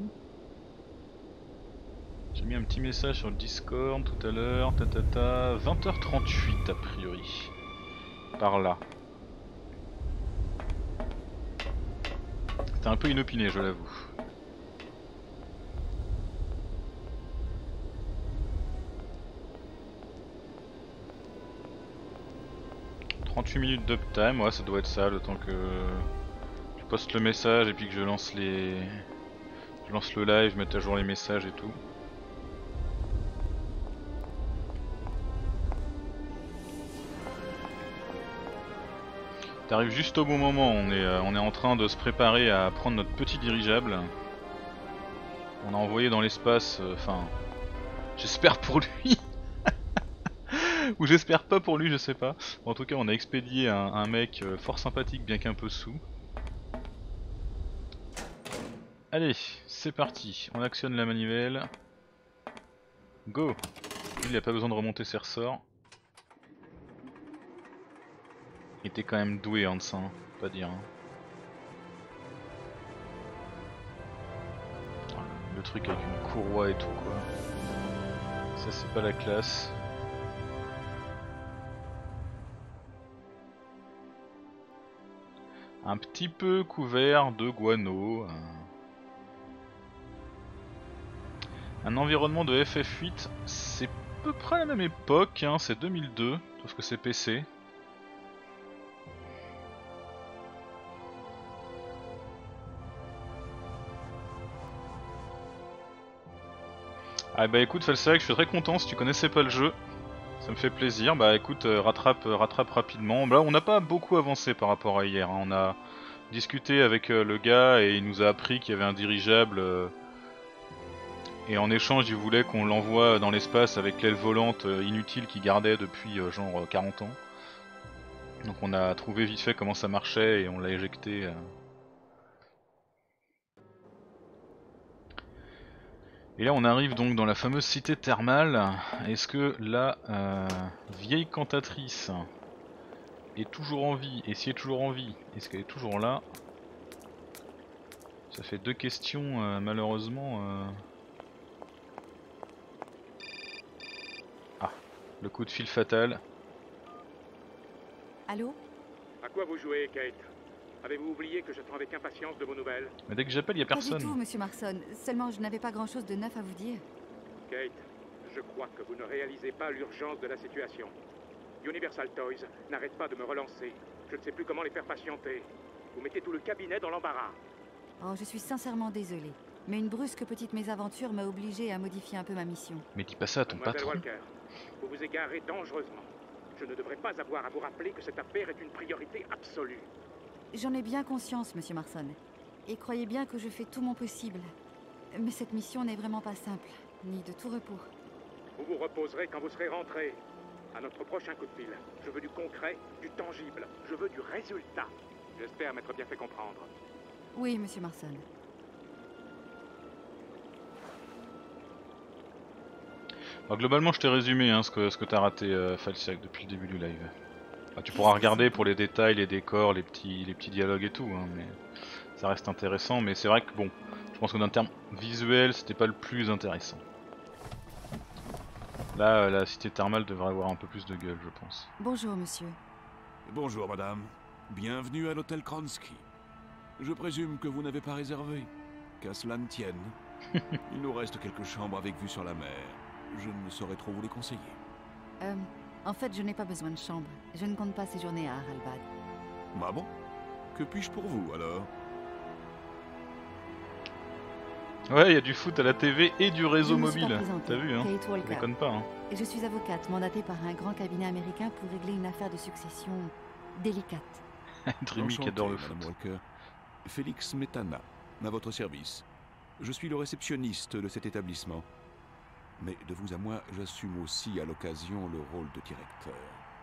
J'ai mis un petit message sur le Discord tout à l'heure. 20h38 a priori. Par là. C'était un peu inopiné, je l'avoue. « 38 minutes d'uptime, ouais ça doit être ça, le temps que je poste le message et puis que je lance le live, mettre à jour les messages et tout. T'arrives juste au bon moment, on est en train de se préparer à prendre notre petit dirigeable. On a envoyé dans l'espace, enfin, j'espère pour lui. Ou j'espère pas pour lui, je sais pas. En tout cas, on a expédié un mec fort sympathique, bien qu'un peu sous. Allez, c'est parti. On actionne la manivelle. Go. Il a pas besoin de remonter ses ressorts. Il était quand même doué, Hans, hein, pas dire. Hein. Le truc avec une courroie et tout, quoi. Ça, c'est pas la classe. Un petit peu couvert de guano. Un environnement de FF8, c'est à peu près la même époque, hein, c'est 2002, sauf que c'est PC. Ah bah écoute Falsac, je suis très content si tu connaissais pas le jeu. Ça me fait plaisir, bah écoute, rattrape rapidement. Là on n'a pas beaucoup avancé par rapport à hier, hein. On a discuté avec le gars et il nous a appris qu'il y avait un dirigeable et en échange il voulait qu'on l'envoie dans l'espace avec l'aile volante inutile qu'il gardait depuis genre 40 ans. Donc on a trouvé vite fait comment ça marchait et on l'a éjecté. Et là on arrive donc dans la fameuse cité thermale. Est-ce que la vieille cantatrice est toujours en vie? Et si elle est toujours en vie, est-ce qu'elle est toujours là? Ça fait deux questions malheureusement. Ah, le coup de fil fatal. Allô? À quoi vous jouez, Kate? Avez-vous oublié que j'attends avec impatience de vos nouvelles? Mais dès que j'appelle, y a personne. Pas du tout, monsieur Marson. Seulement, je n'avais pas grand-chose de neuf à vous dire. Kate, je crois que vous ne réalisez pas l'urgence de la situation. Universal Toys n'arrête pas de me relancer. Je ne sais plus comment les faire patienter. Vous mettez tout le cabinet dans l'embarras. Oh, je suis sincèrement désolée. Mais une brusque petite mésaventure m'a obligée à modifier un peu ma mission. Mais dis pas ça à ton Mademoiselle patron. Walker, vous vous égarez dangereusement. Je ne devrais pas avoir à vous rappeler que cette affaire est une priorité absolue. J'en ai bien conscience, monsieur Marson. Et croyez bien que je fais tout mon possible. Mais cette mission n'est vraiment pas simple, ni de tout repos. Vous vous reposerez quand vous serez rentré. À notre prochain coup de fil, je veux du concret, du tangible. Je veux du résultat. J'espère m'être bien fait comprendre. Oui, monsieur Marson. Alors, globalement, je t'ai résumé hein, ce que t'as raté, Falsiak, depuis le début du live. Enfin, tu pourras regarder pour les détails, les décors, les petits dialogues et tout, hein, mais ça reste intéressant, mais c'est vrai que bon, je pense qu'en termes visuels, c'était pas le plus intéressant. Là, la cité thermale devrait avoir un peu plus de gueule, je pense. Bonjour, monsieur. Bonjour madame, bienvenue à l'hôtel Kronsky. Je présume que vous n'avez pas réservé. Qu'à cela ne tienne. Il nous reste quelques chambres avec vue sur la mer. Je ne saurais trop vous les conseiller. En fait, je n'ai pas besoin de chambre. Je ne compte pas séjourner à Haralbad. Ah bon? Que puis-je pour vous alors? Ouais, il y a du foot à la TV et du réseau Je me suis pas mobile. présentée. T'as vu, hein? Kate Walker. Déconne pas, hein. Et je suis avocate, mandatée par un grand cabinet américain pour régler une affaire de succession délicate. Dreamy qui adore le foot. Madame Walker. Félix Metana, à votre service. Je suis le réceptionniste de cet établissement. Mais de vous à moi, j'assume aussi à l'occasion le rôle de directeur.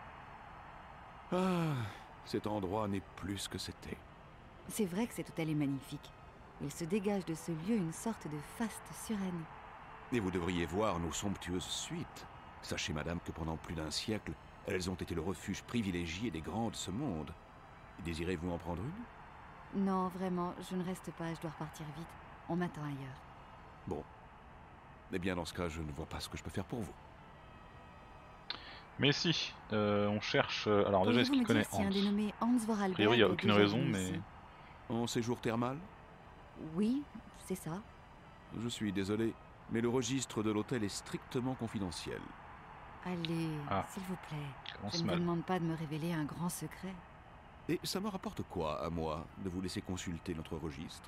Ah, cet endroit n'est plus ce que c'était. C'est vrai que cet hôtel est magnifique. Il se dégage de ce lieu une sorte de faste suranne. Et vous devriez voir nos somptueuses suites. Sachez, madame, que pendant plus d'un siècle, elles ont été le refuge privilégié des grands de ce monde. Désirez-vous en prendre une? Non, vraiment, je ne reste pas, je dois repartir vite. On m'attend ailleurs. Bon. Eh bien, dans ce cas, je ne vois pas ce que je peux faire pour vous. Mais si, on cherche... alors déjà, est-ce Pourriez-vous qu'il me connaît dire si un Hans? dénommé Hans Vorarlberg A priori, il n'y a est aucune déjà raison, venu mais... ici? En séjour thermal? Oui, c'est ça. Je suis désolé, mais le registre de l'hôtel est strictement confidentiel. Allez, Ah. s'il vous plaît. Commence Je ne vous mal. demande pas de me révéler un grand secret. Et ça me rapporte quoi, à moi, de vous laisser consulter notre registre?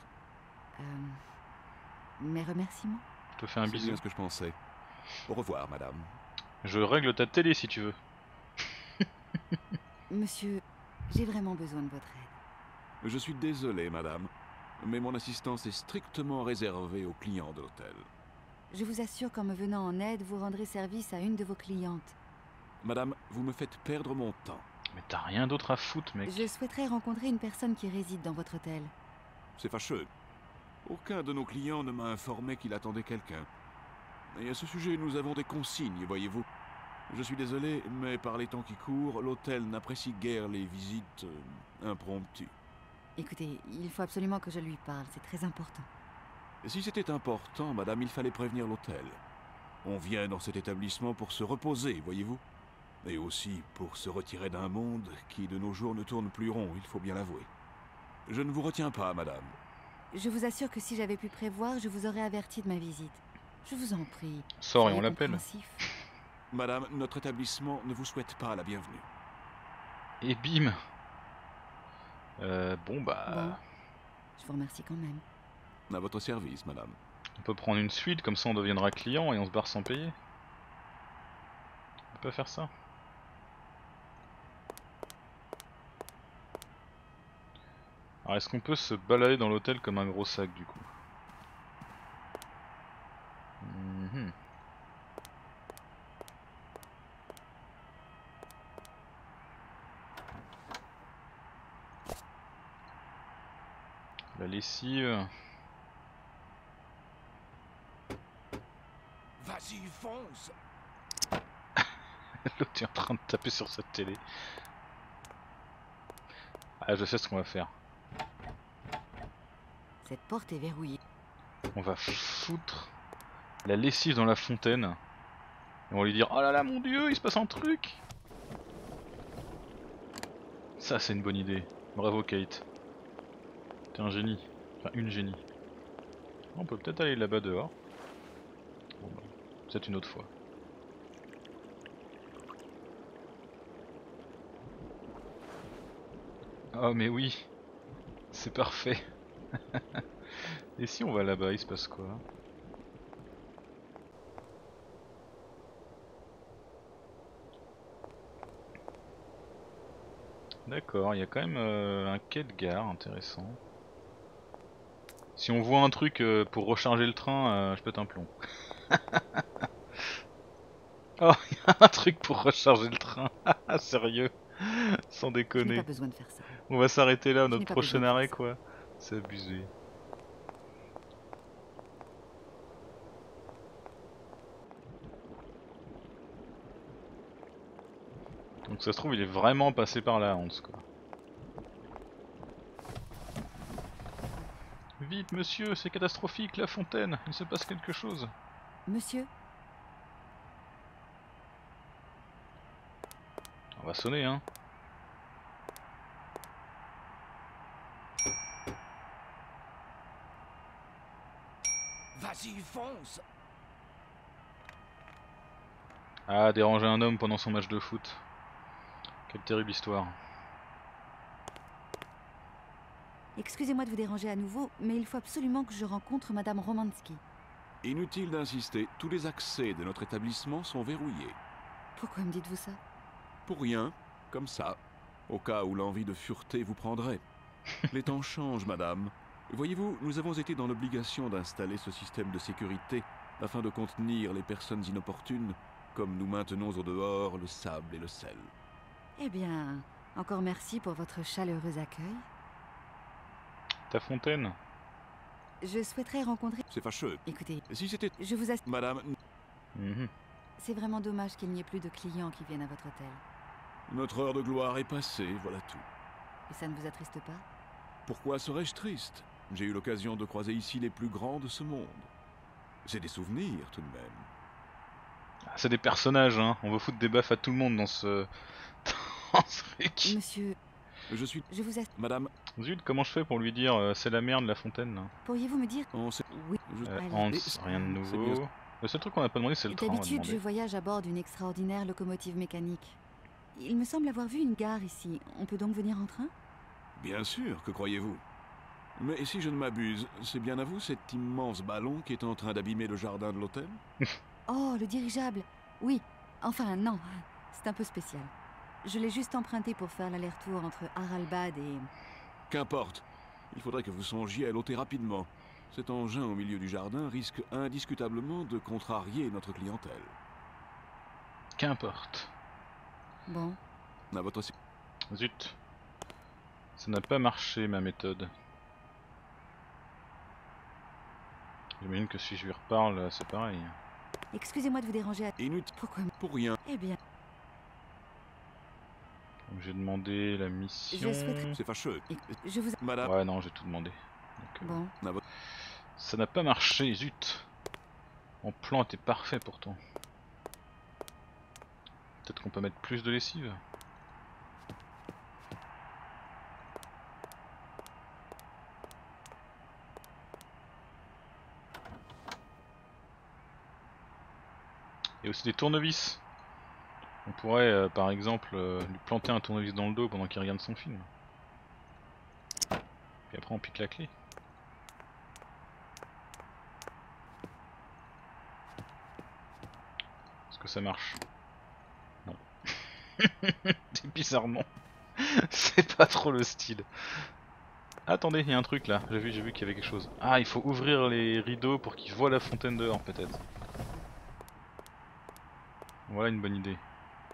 Mes remerciements. Je te fais un C'est bisou. bien ce que je pensais. Au revoir, madame. Je règle ta télé si tu veux. Monsieur, j'ai vraiment besoin de votre aide. Je suis désolé, madame, mais mon assistance est strictement réservée aux clients de l'hôtel. Je vous assure qu'en me venant en aide, vous rendrez service à une de vos clientes. Madame, vous me faites perdre mon temps. Mais t'as rien d'autre à foutre, mec. Je souhaiterais rencontrer une personne qui réside dans votre hôtel. C'est fâcheux. Aucun de nos clients ne m'a informé qu'il attendait quelqu'un. Et à ce sujet, nous avons des consignes, voyez-vous. Je suis désolé, mais par les temps qui courent, l'hôtel n'apprécie guère les visites impromptues. Écoutez, il faut absolument que je lui parle, c'est très important. Et si c'était important, madame, il fallait prévenir l'hôtel. On vient dans cet établissement pour se reposer, voyez-vous. Et aussi pour se retirer d'un monde qui de nos jours ne tourne plus rond, il faut bien l'avouer. Je ne vous retiens pas, madame. Je vous assure que si j'avais pu prévoir, je vous aurais averti de ma visite. Je vous en prie. Sors et soyez on l'appelle. compréhensif. Madame, notre établissement ne vous souhaite pas la bienvenue. Et bim. Bon bah... Bon, je vous remercie quand même. À votre service, madame. On peut prendre une suite, comme ça on deviendra client et on se barre sans payer. On peut pas faire ça. Alors est-ce qu'on peut se balader dans l'hôtel comme un gros sac du coup? Mhm. La lessive. Vas-y, fonce! L'autre est en train de taper sur sa télé. Ah, je sais ce qu'on va faire. Cette porte est verrouillée. On va foutre la lessive dans la fontaine. Et on va lui dire: oh là là, mon dieu, il se passe un truc! Ça, c'est une bonne idée. Bravo, Kate. T'es un génie. Enfin, une génie. On peut peut-être aller là-bas dehors. Bon, bah, peut-être une autre fois. Oh, mais oui! C'est parfait! Et si on va là-bas, il se passe quoi? D'accord, il y a quand même un quai de gare intéressant. Si on voit un truc pour recharger le train, je pète un plomb. Oh, il y a un truc pour recharger le train. Sérieux? Sans Je n'ai déconner. pas besoin de faire ça. On va s'arrêter là, Je notre n'ai pas prochain besoin de arrêt faire ça. quoi. C'est abusé. Donc ça se trouve il est vraiment passé par là Hans quoi. vite, monsieur, c'est catastrophique, la fontaine, il se passe quelque chose. Monsieur? On va sonner, hein. Vas-y, fonce! Ah, déranger un homme pendant son match de foot. Quelle terrible histoire. Excusez-moi de vous déranger à nouveau, mais il faut absolument que je rencontre Madame Romansky. Inutile d'insister, tous les accès de notre établissement sont verrouillés. Pourquoi me dites-vous ça? Pour rien, comme ça, au cas où l'envie de fureté vous prendrait. Les temps changent, madame. Voyez-vous, nous avons été dans l'obligation d'installer ce système de sécurité afin de contenir les personnes inopportunes, comme nous maintenons au dehors le sable et le sel. Eh bien, encore merci pour votre chaleureux accueil. Ta fontaine? Je souhaiterais rencontrer... C'est fâcheux. Écoutez, Si c'était... je vous assure... Madame, Mhm. C'est vraiment dommage qu'il n'y ait plus de clients qui viennent à votre hôtel. notre heure de gloire est passée, voilà tout. Et ça ne vous attriste pas? Pourquoi serais-je triste? J'ai eu l'occasion de croiser ici les plus grands de ce monde. C'est des souvenirs, tout de même. Ah, c'est des personnages, hein. On veut foutre des baffes à tout le monde dans ce... dans ce truc. Monsieur, Je suis... je vous assure... Madame, Zut, comment je fais pour lui dire c'est la merde la fontaine là? Pourriez-vous me dire... on sait... Oui, Je- Hans, allez. rien de C'est nouveau. bien. Le seul truc qu'on n'a pas demandé c'est le train, on va D'habitude, je demander. voyage à bord d'une extraordinaire locomotive mécanique. Il me semble avoir vu une gare ici. On peut donc venir en train? Bien sûr, que croyez-vous? Mais si je ne m'abuse, c'est bien à vous cet immense ballon qui est en train d'abîmer le jardin de l'hôtel? Oh, le dirigeable. Oui. Enfin, non. C'est un peu spécial. Je l'ai juste emprunté pour faire l'aller-retour entre Haralbad et... Qu'importe. Il faudrait que vous songiez à l'ôter rapidement. Cet engin au milieu du jardin risque indiscutablement de contrarier notre clientèle. Qu'importe. Bon. À votre... Zut. Ça n'a pas marché ma méthode. J'imagine que si je lui reparle, c'est pareil. Excusez-moi de vous déranger à... Inutile. Pourquoi... Pour rien. Eh bien, Donc j'ai demandé la mission. Je souhaiterais- C'est fâcheux. je vous... Madame... Ouais non, j'ai tout demandé. Donc, Bon. à votre- ça n'a pas marché, zut. Mon plan était parfait pourtant. Peut-être qu'on peut mettre plus de lessive. Et aussi des tournevis. On pourrait par exemple lui planter un tournevis dans le dos pendant qu'il regarde son film. Puis après on pique la clé. Est-ce que ça marche? Non. Bizarrement. C'est pas trop le style. Attendez, il y a un truc là, j'ai vu qu'il y avait quelque chose. Ah, il faut ouvrir les rideaux pour qu'ils voient la fontaine dehors peut-être. Voilà une bonne idée.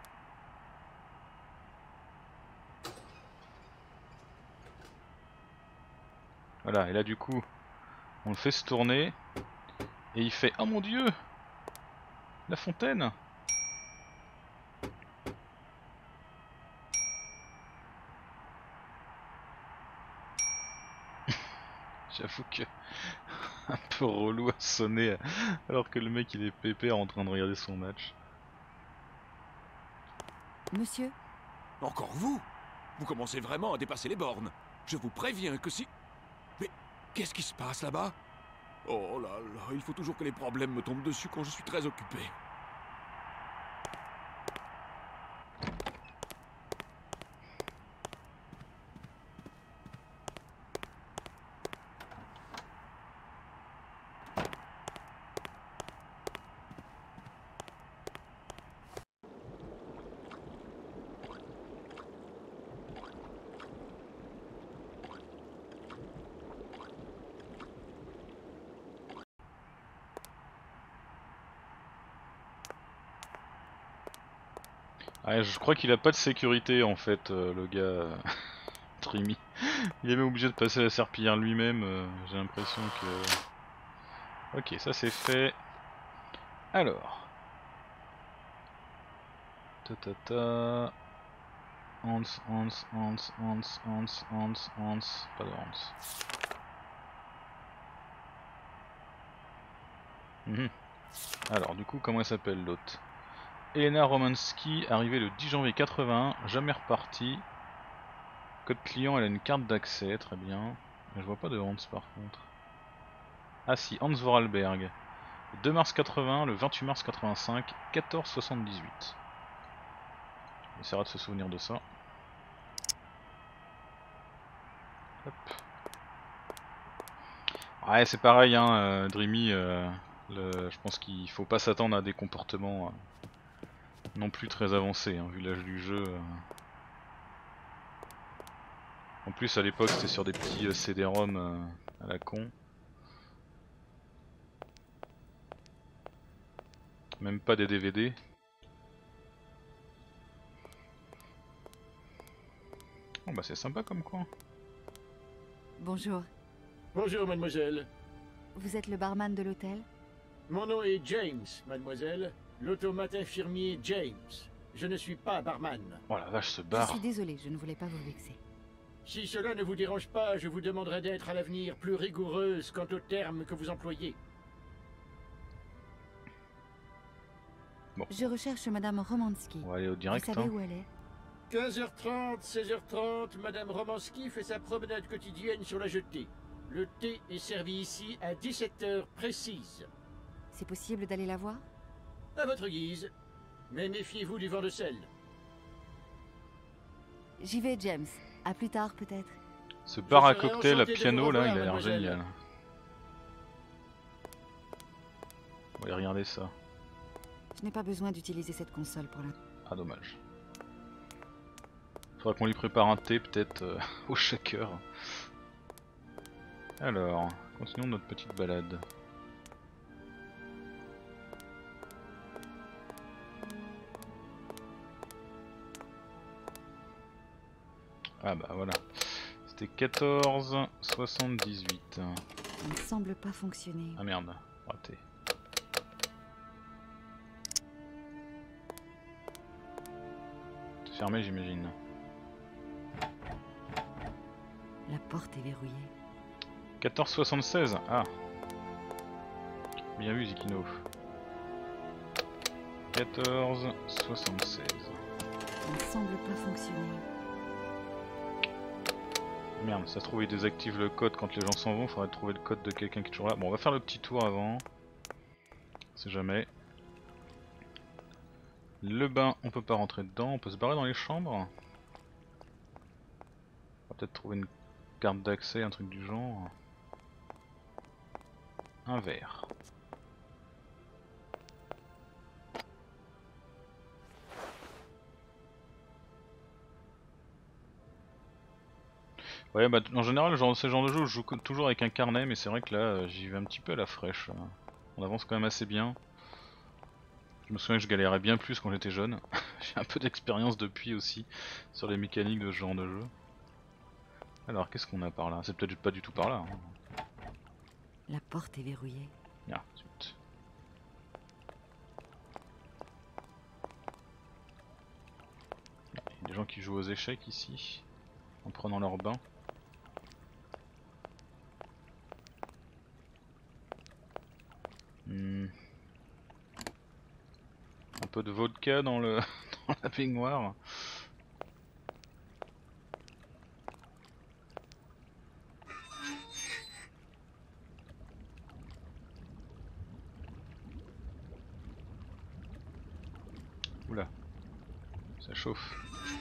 Voilà, et là du coup, on le fait se tourner, et il fait « Oh mon dieu! La fontaine !» J'avoue que... un peu relou à sonner alors que le mec il est pépère en train de regarder son match. Monsieur, Encore vous? Vous commencez vraiment à dépasser les bornes. Je vous préviens que si... Mais qu'est-ce qui se passe là-bas? Oh là là, il faut toujours que les problèmes me tombent dessus quand je suis très occupé. Ah, je crois qu'il a pas de sécurité en fait, le gars Trimi. Il est même obligé de passer la serpillière lui-même, j'ai l'impression que... Ok, ça c'est fait. Alors... Ta. Hans, pas de Hans. Mhm. Alors du coup comment elle s'appelle l'autre? Elena Romanski, arrivée le 10 janvier 81, jamais repartie. Code client, elle a une carte d'accès, très bien. Je vois pas de Hans par contre. Ah si, Hans Vorarlberg. Le 2 mars 80, le 28 mars 85, 14,78. On essaiera de se souvenir de ça. Hop. Ouais, c'est pareil, hein, Dreamy. Je pense qu'il faut pas s'attendre à des comportements non plus très avancés, hein, vu l'âge du jeu. En plus, à l'époque, c'était sur des petits CD-ROM à la con. Même pas des DVD. Oh bah c'est sympa comme coin. Bonjour. Bonjour, mademoiselle. Vous êtes le barman de l'hôtel? Mon nom est James, mademoiselle. L'automate infirmier James. Je ne suis pas barman. Oh la vache, ce Je bar. suis désolée, je ne voulais pas vous vexer. Si cela ne vous dérange pas, je vous demanderai d'être à l'avenir plus rigoureuse quant aux termes que vous employez. Bon. Je recherche Madame Romanski. On va aller au direct. Vous savez hein. où elle est? 15h30, 16h30, Madame Romanski fait sa promenade quotidienne sur la jetée. Le thé est servi ici à 17h précises. C'est possible d'aller la voir? À votre guise. Mais méfiez-vous du vent de sel. J'y vais, James. À plus tard, peut-être. Ce bar à Je serais cocktail à enchanté de piano vous là, revoir, il a l'air mademoiselle. génial. On va aller regarder ça. Je n'ai pas besoin d'utiliser cette console pour l'instant. Ah dommage. Faudra qu'on lui prépare un thé peut-être au shaker. Alors, continuons notre petite balade. Ah bah voilà. C'était 14,78. Ça ne semble pas fonctionner. Ah merde, raté. C'est fermé j'imagine. La porte est verrouillée. 14,76. Ah. Bien vu Zikino. 14,76. Ça ne semble pas fonctionner. Merde, ça se trouve il désactive le code quand les gens s'en vont, faudrait trouver le code de quelqu'un qui est toujours là. Bon on va faire le petit tour avant. On sait jamais. Le bain, on peut pas rentrer dedans, on peut se barrer dans les chambres. On va peut-être trouver une carte d'accès, un truc du genre. Un verre. Ouais bah en général ce genre de jeu je joue toujours avec un carnet mais c'est vrai que là j'y vais un petit peu à la fraîche. On avance quand même assez bien. Je me souviens que je galérais bien plus quand j'étais jeune. J'ai un peu d'expérience depuis aussi sur les mécaniques de ce genre de jeu. Alors qu'est-ce qu'on a par là? C'est peut-être pas du tout par là. Hein. La porte est verrouillée. Ah, zut. Il y a des gens qui jouent aux échecs ici en prenant leur bain. Un peu de vodka dans le dans la baignoire. Oula, ça chauffe.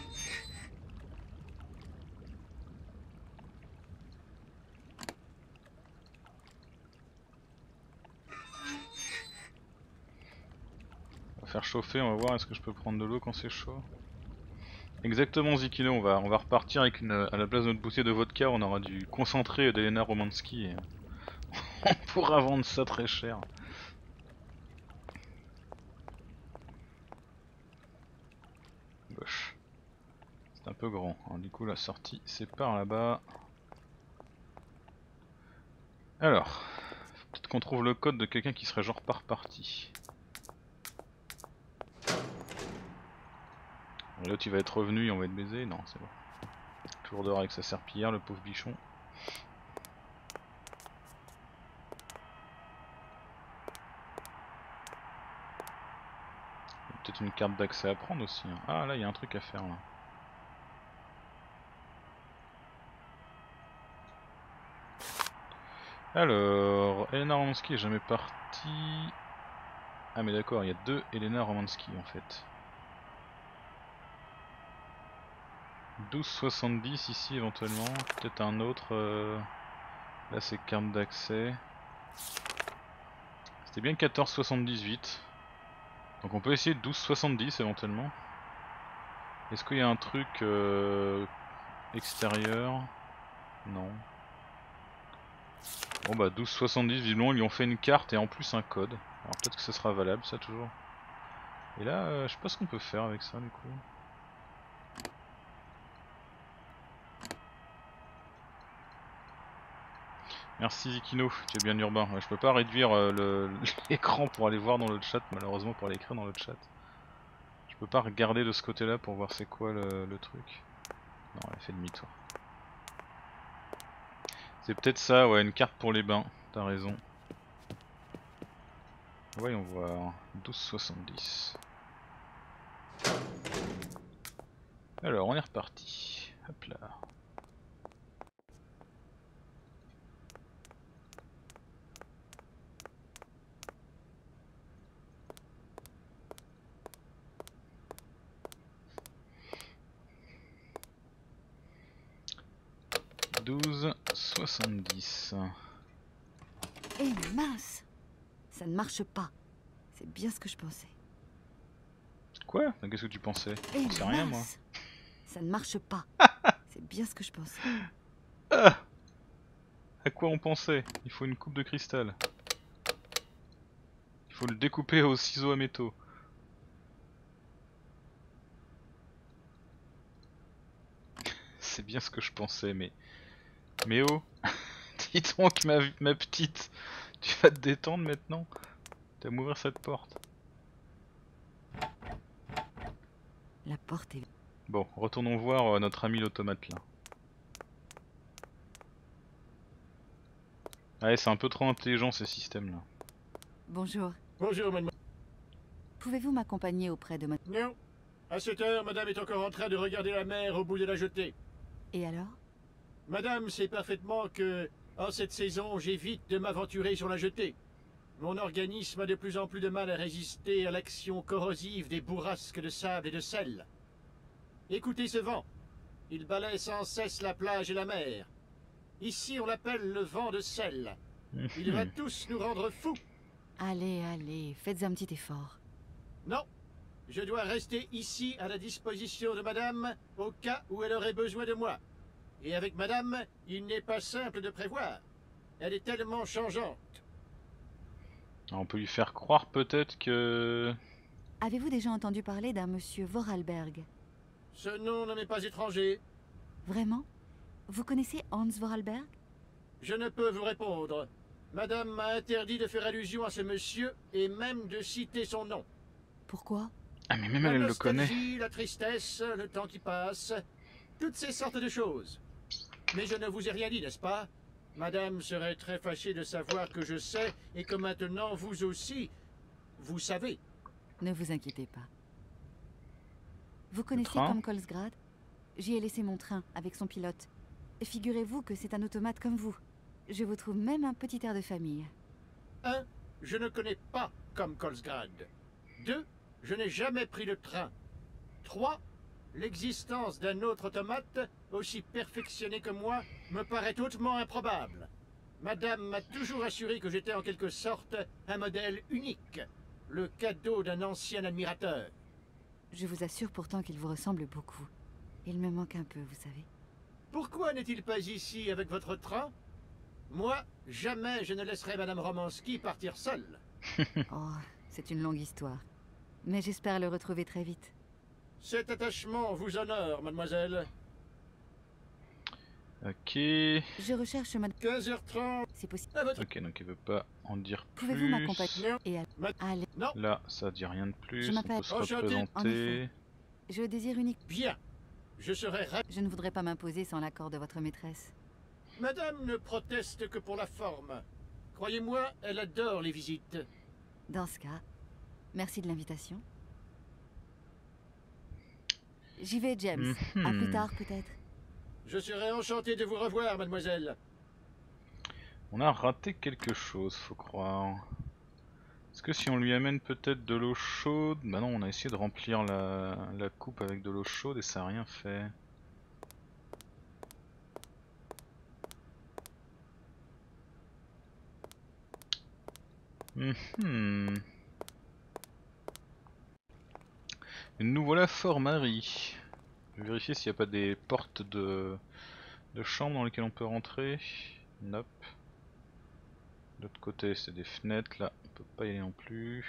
On va faire chauffer, on va voir est-ce que je peux prendre de l'eau quand c'est chaud. Exactement Zikino, on va repartir avec à la place de notre bouteille de vodka, on aura du concentré d'Elena Romanski et on pourra vendre ça très cher. Gauche. C'est un peu grand, alors, du coup la sortie c'est par là-bas. Alors, faut peut-être qu'on trouve le code de quelqu'un qui serait genre pas reparti. L'autre il va être revenu et on va être baisé, non c'est bon. Toujours dehors avec sa serpillière le pauvre bichon. peut-être une carte d'accès à prendre aussi. Hein. Ah là, il y a un truc à faire là. Alors, Elena Romanski est jamais partie. Ah mais d'accord, il y a 2 Elena Romanski en fait. 12,70 ici éventuellement, peut-être un autre. Là c'est carte d'accès. C'était bien 14,78. Donc on peut essayer 12,70 éventuellement. Est-ce qu'il y a un truc extérieur? Non. Bon bah 12,70 visiblement ils lui ont fait une carte et en plus un code. Alors peut-être que ce sera valable ça toujours. Et là je sais pas ce qu'on peut faire avec ça du coup. Merci Zikino, tu es bien urbain. Ouais, je peux pas réduire l'écran pour aller voir dans le chat malheureusement pour aller écrire dans le chat. Je peux pas regarder de ce côté là pour voir c'est quoi le truc. Non elle a fait demi-tour. C'est peut-être ça, ouais, une carte pour les bains, t'as raison. Voyons voir, 12,70. Alors on est reparti, hop là. « 12,70. » Eh mince! Ça ne marche pas. C'est bien ce que je pensais. Quoi? Qu'est-ce que tu pensais? Eh Je sais rien moi. Ça ne marche pas. C'est bien ce que je pensais. Ah! À quoi on pensait? Il faut une coupe de cristal. Il faut le découper au ciseau à métaux. C'est bien ce que je pensais, mais oh! Dis donc ma petite, tu vas te détendre maintenant? Tu vas m'ouvrir cette porte. La porte est... Bon, retournons voir notre ami l'automate là. Ouais, c'est un peu trop intelligent ces systèmes là. Bonjour. Bonjour, mademoiselle. Pouvez-vous m'accompagner auprès de ma... Non. À cette heure, madame est encore en train de regarder la mer au bout de la jetée. Et alors? Madame sait parfaitement que, en cette saison, j'évite de m'aventurer sur la jetée. Mon organisme a de plus en plus de mal à résister à l'action corrosive des bourrasques de sable et de sel. Écoutez ce vent. Il balaie sans cesse la plage et la mer. Ici, on l'appelle le vent de sel. Il va tous nous rendre fous. Allez, allez, faites un petit effort. Non. Je dois rester ici à la disposition de madame au cas où elle aurait besoin de moi. Et avec madame, il n'est pas simple de prévoir. Elle est tellement changeante. On peut lui faire croire peut-être que... Avez-vous déjà entendu parler d'un monsieur Vorarlberg? Ce nom ne m'est pas étranger. Vraiment? Vous connaissez Hans Vorarlberg? Je ne peux vous répondre. Madame m'a interdit de faire allusion à ce monsieur et même de citer son nom. Pourquoi? Ah mais même La elle le connaît. nostalgie, la tristesse, le temps qui passe, toutes ces sortes de choses. Mais je ne vous ai rien dit, n'est-ce pas? Madame serait très fâchée de savoir que je sais et que maintenant vous aussi, vous savez. Ne vous inquiétez pas. Vous connaissez train? Comkolsgrad? J'y ai laissé mon train avec son pilote. Figurez-vous que c'est un automate comme vous. Je vous trouve même un petit air de famille. 1. Je ne connais pas Comkolsgrad. 2. Je n'ai jamais pris le train. 3. L'existence d'un autre automate, aussi perfectionné que moi, me paraît hautement improbable. Madame m'a toujours assuré que j'étais en quelque sorte un modèle unique, le cadeau d'un ancien admirateur. Je vous assure pourtant qu'il vous ressemble beaucoup. Il me manque un peu, vous savez. Pourquoi n'est-il pas ici avec votre train? Moi, jamais je ne laisserai Madame Romanski partir seule. Oh, c'est une longue histoire. Mais j'espère le retrouver très vite. Cet attachement vous honore, mademoiselle. Ok. Je recherche madame... 15h30. C'est possible. À votre... Ok, donc il veut pas en dire plus. Pouvez-vous m'accompagner? Non. Et allez, Non. Là, ça dit rien de plus. Je On m'appelle- peut se Enchanté. en représenter. effet. Je désire unique. Bien. Je serai ravi. Je ne voudrais pas m'imposer sans l'accord de votre maîtresse. Madame ne proteste que pour la forme. Croyez-moi, elle adore les visites. Dans ce cas, merci de l'invitation. J'y vais, James. À plus tard, peut-être. Je serais enchanté de vous revoir, mademoiselle. On a raté quelque chose, faut croire. Est-ce que si on lui amène peut-être de l'eau chaude... Bah non, on a essayé de remplir la coupe avec de l'eau chaude et ça a rien fait. Nous voilà Fort Marie. Je vais vérifier s'il n'y a pas des portes de chambre dans lesquelles on peut rentrer. Nope. De l'autre côté c'est des fenêtres, là on peut pas y aller non plus.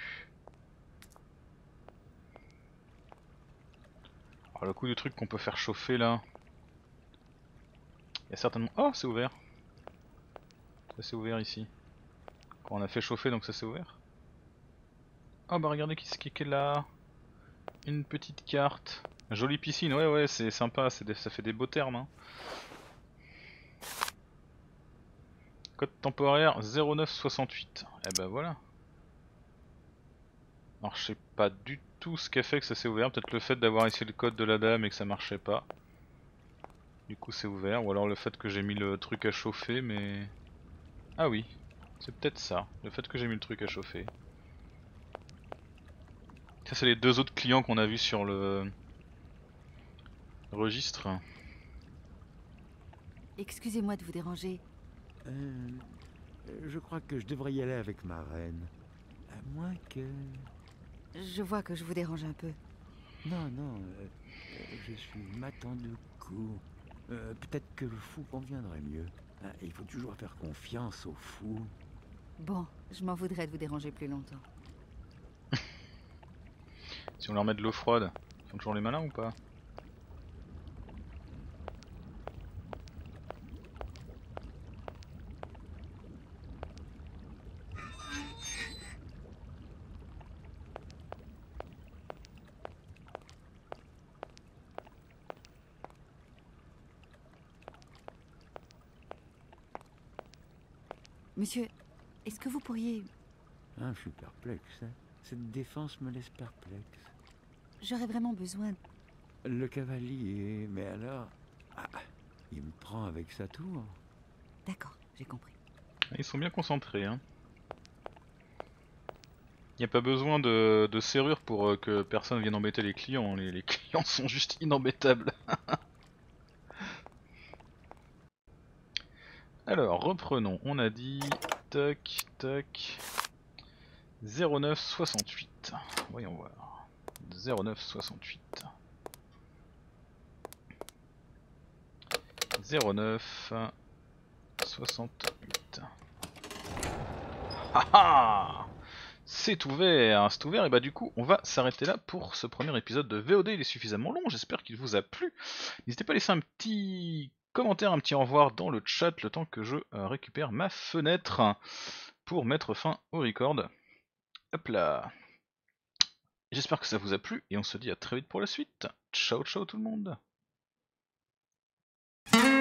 Alors le coup du truc qu'on peut faire chauffer là. Il y a certainement... Oh, c'est ouvert. Ça s'est ouvert ici. Quand on a fait chauffer donc ça s'est ouvert. Oh bah regardez ce qui est là. Une petite carte. Jolie piscine, ouais c'est sympa, ça fait des beaux termes hein. Code temporaire 0968. Eh ben voilà. Alors je sais pas du tout ce qui a fait que ça s'est ouvert. Peut-être le fait d'avoir essayé le code de la dame et que ça marchait pas. Du coup c'est ouvert. Ou alors le fait que j'ai mis le truc à chauffer mais... Ah oui. C'est peut-être ça. Le fait que j'ai mis le truc à chauffer. Ça c'est les deux autres clients qu'on a vus sur le registre. Excusez-moi de vous déranger. Je crois que je devrais y aller avec ma reine. À moins que... Je vois que je vous dérange un peu. Non, je suis matin de coup. Peut-être que le fou conviendrait mieux. Il faut toujours faire confiance aux fous. Bon, je m'en voudrais de vous déranger plus longtemps. Si on leur met de l'eau froide, ils font toujours les malins ou pas? Monsieur, est-ce que vous pourriez... Je suis perplexe. Cette défense me laisse perplexe. J'aurais vraiment besoin... Le cavalier, mais alors... il me prend avec sa tour. D'accord, j'ai compris. Ils sont bien concentrés hein. Il n'y a pas besoin de serrure pour que personne vienne embêter les clients. Les clients sont juste inembêtables. Alors reprenons, on a dit tac tac 0968. Voyons voir. 0968. 0968. Haha, c'est ouvert, et bah du coup on va s'arrêter là pour ce premier épisode de VOD. Il est suffisamment long, j'espère qu'il vous a plu. N'hésitez pas à laisser un petit commentaire, un petit au revoir dans le chat le temps que je récupère ma fenêtre pour mettre fin au record. Hop là. J'espère que ça vous a plu et on se dit à très vite pour la suite. Ciao ciao tout le monde.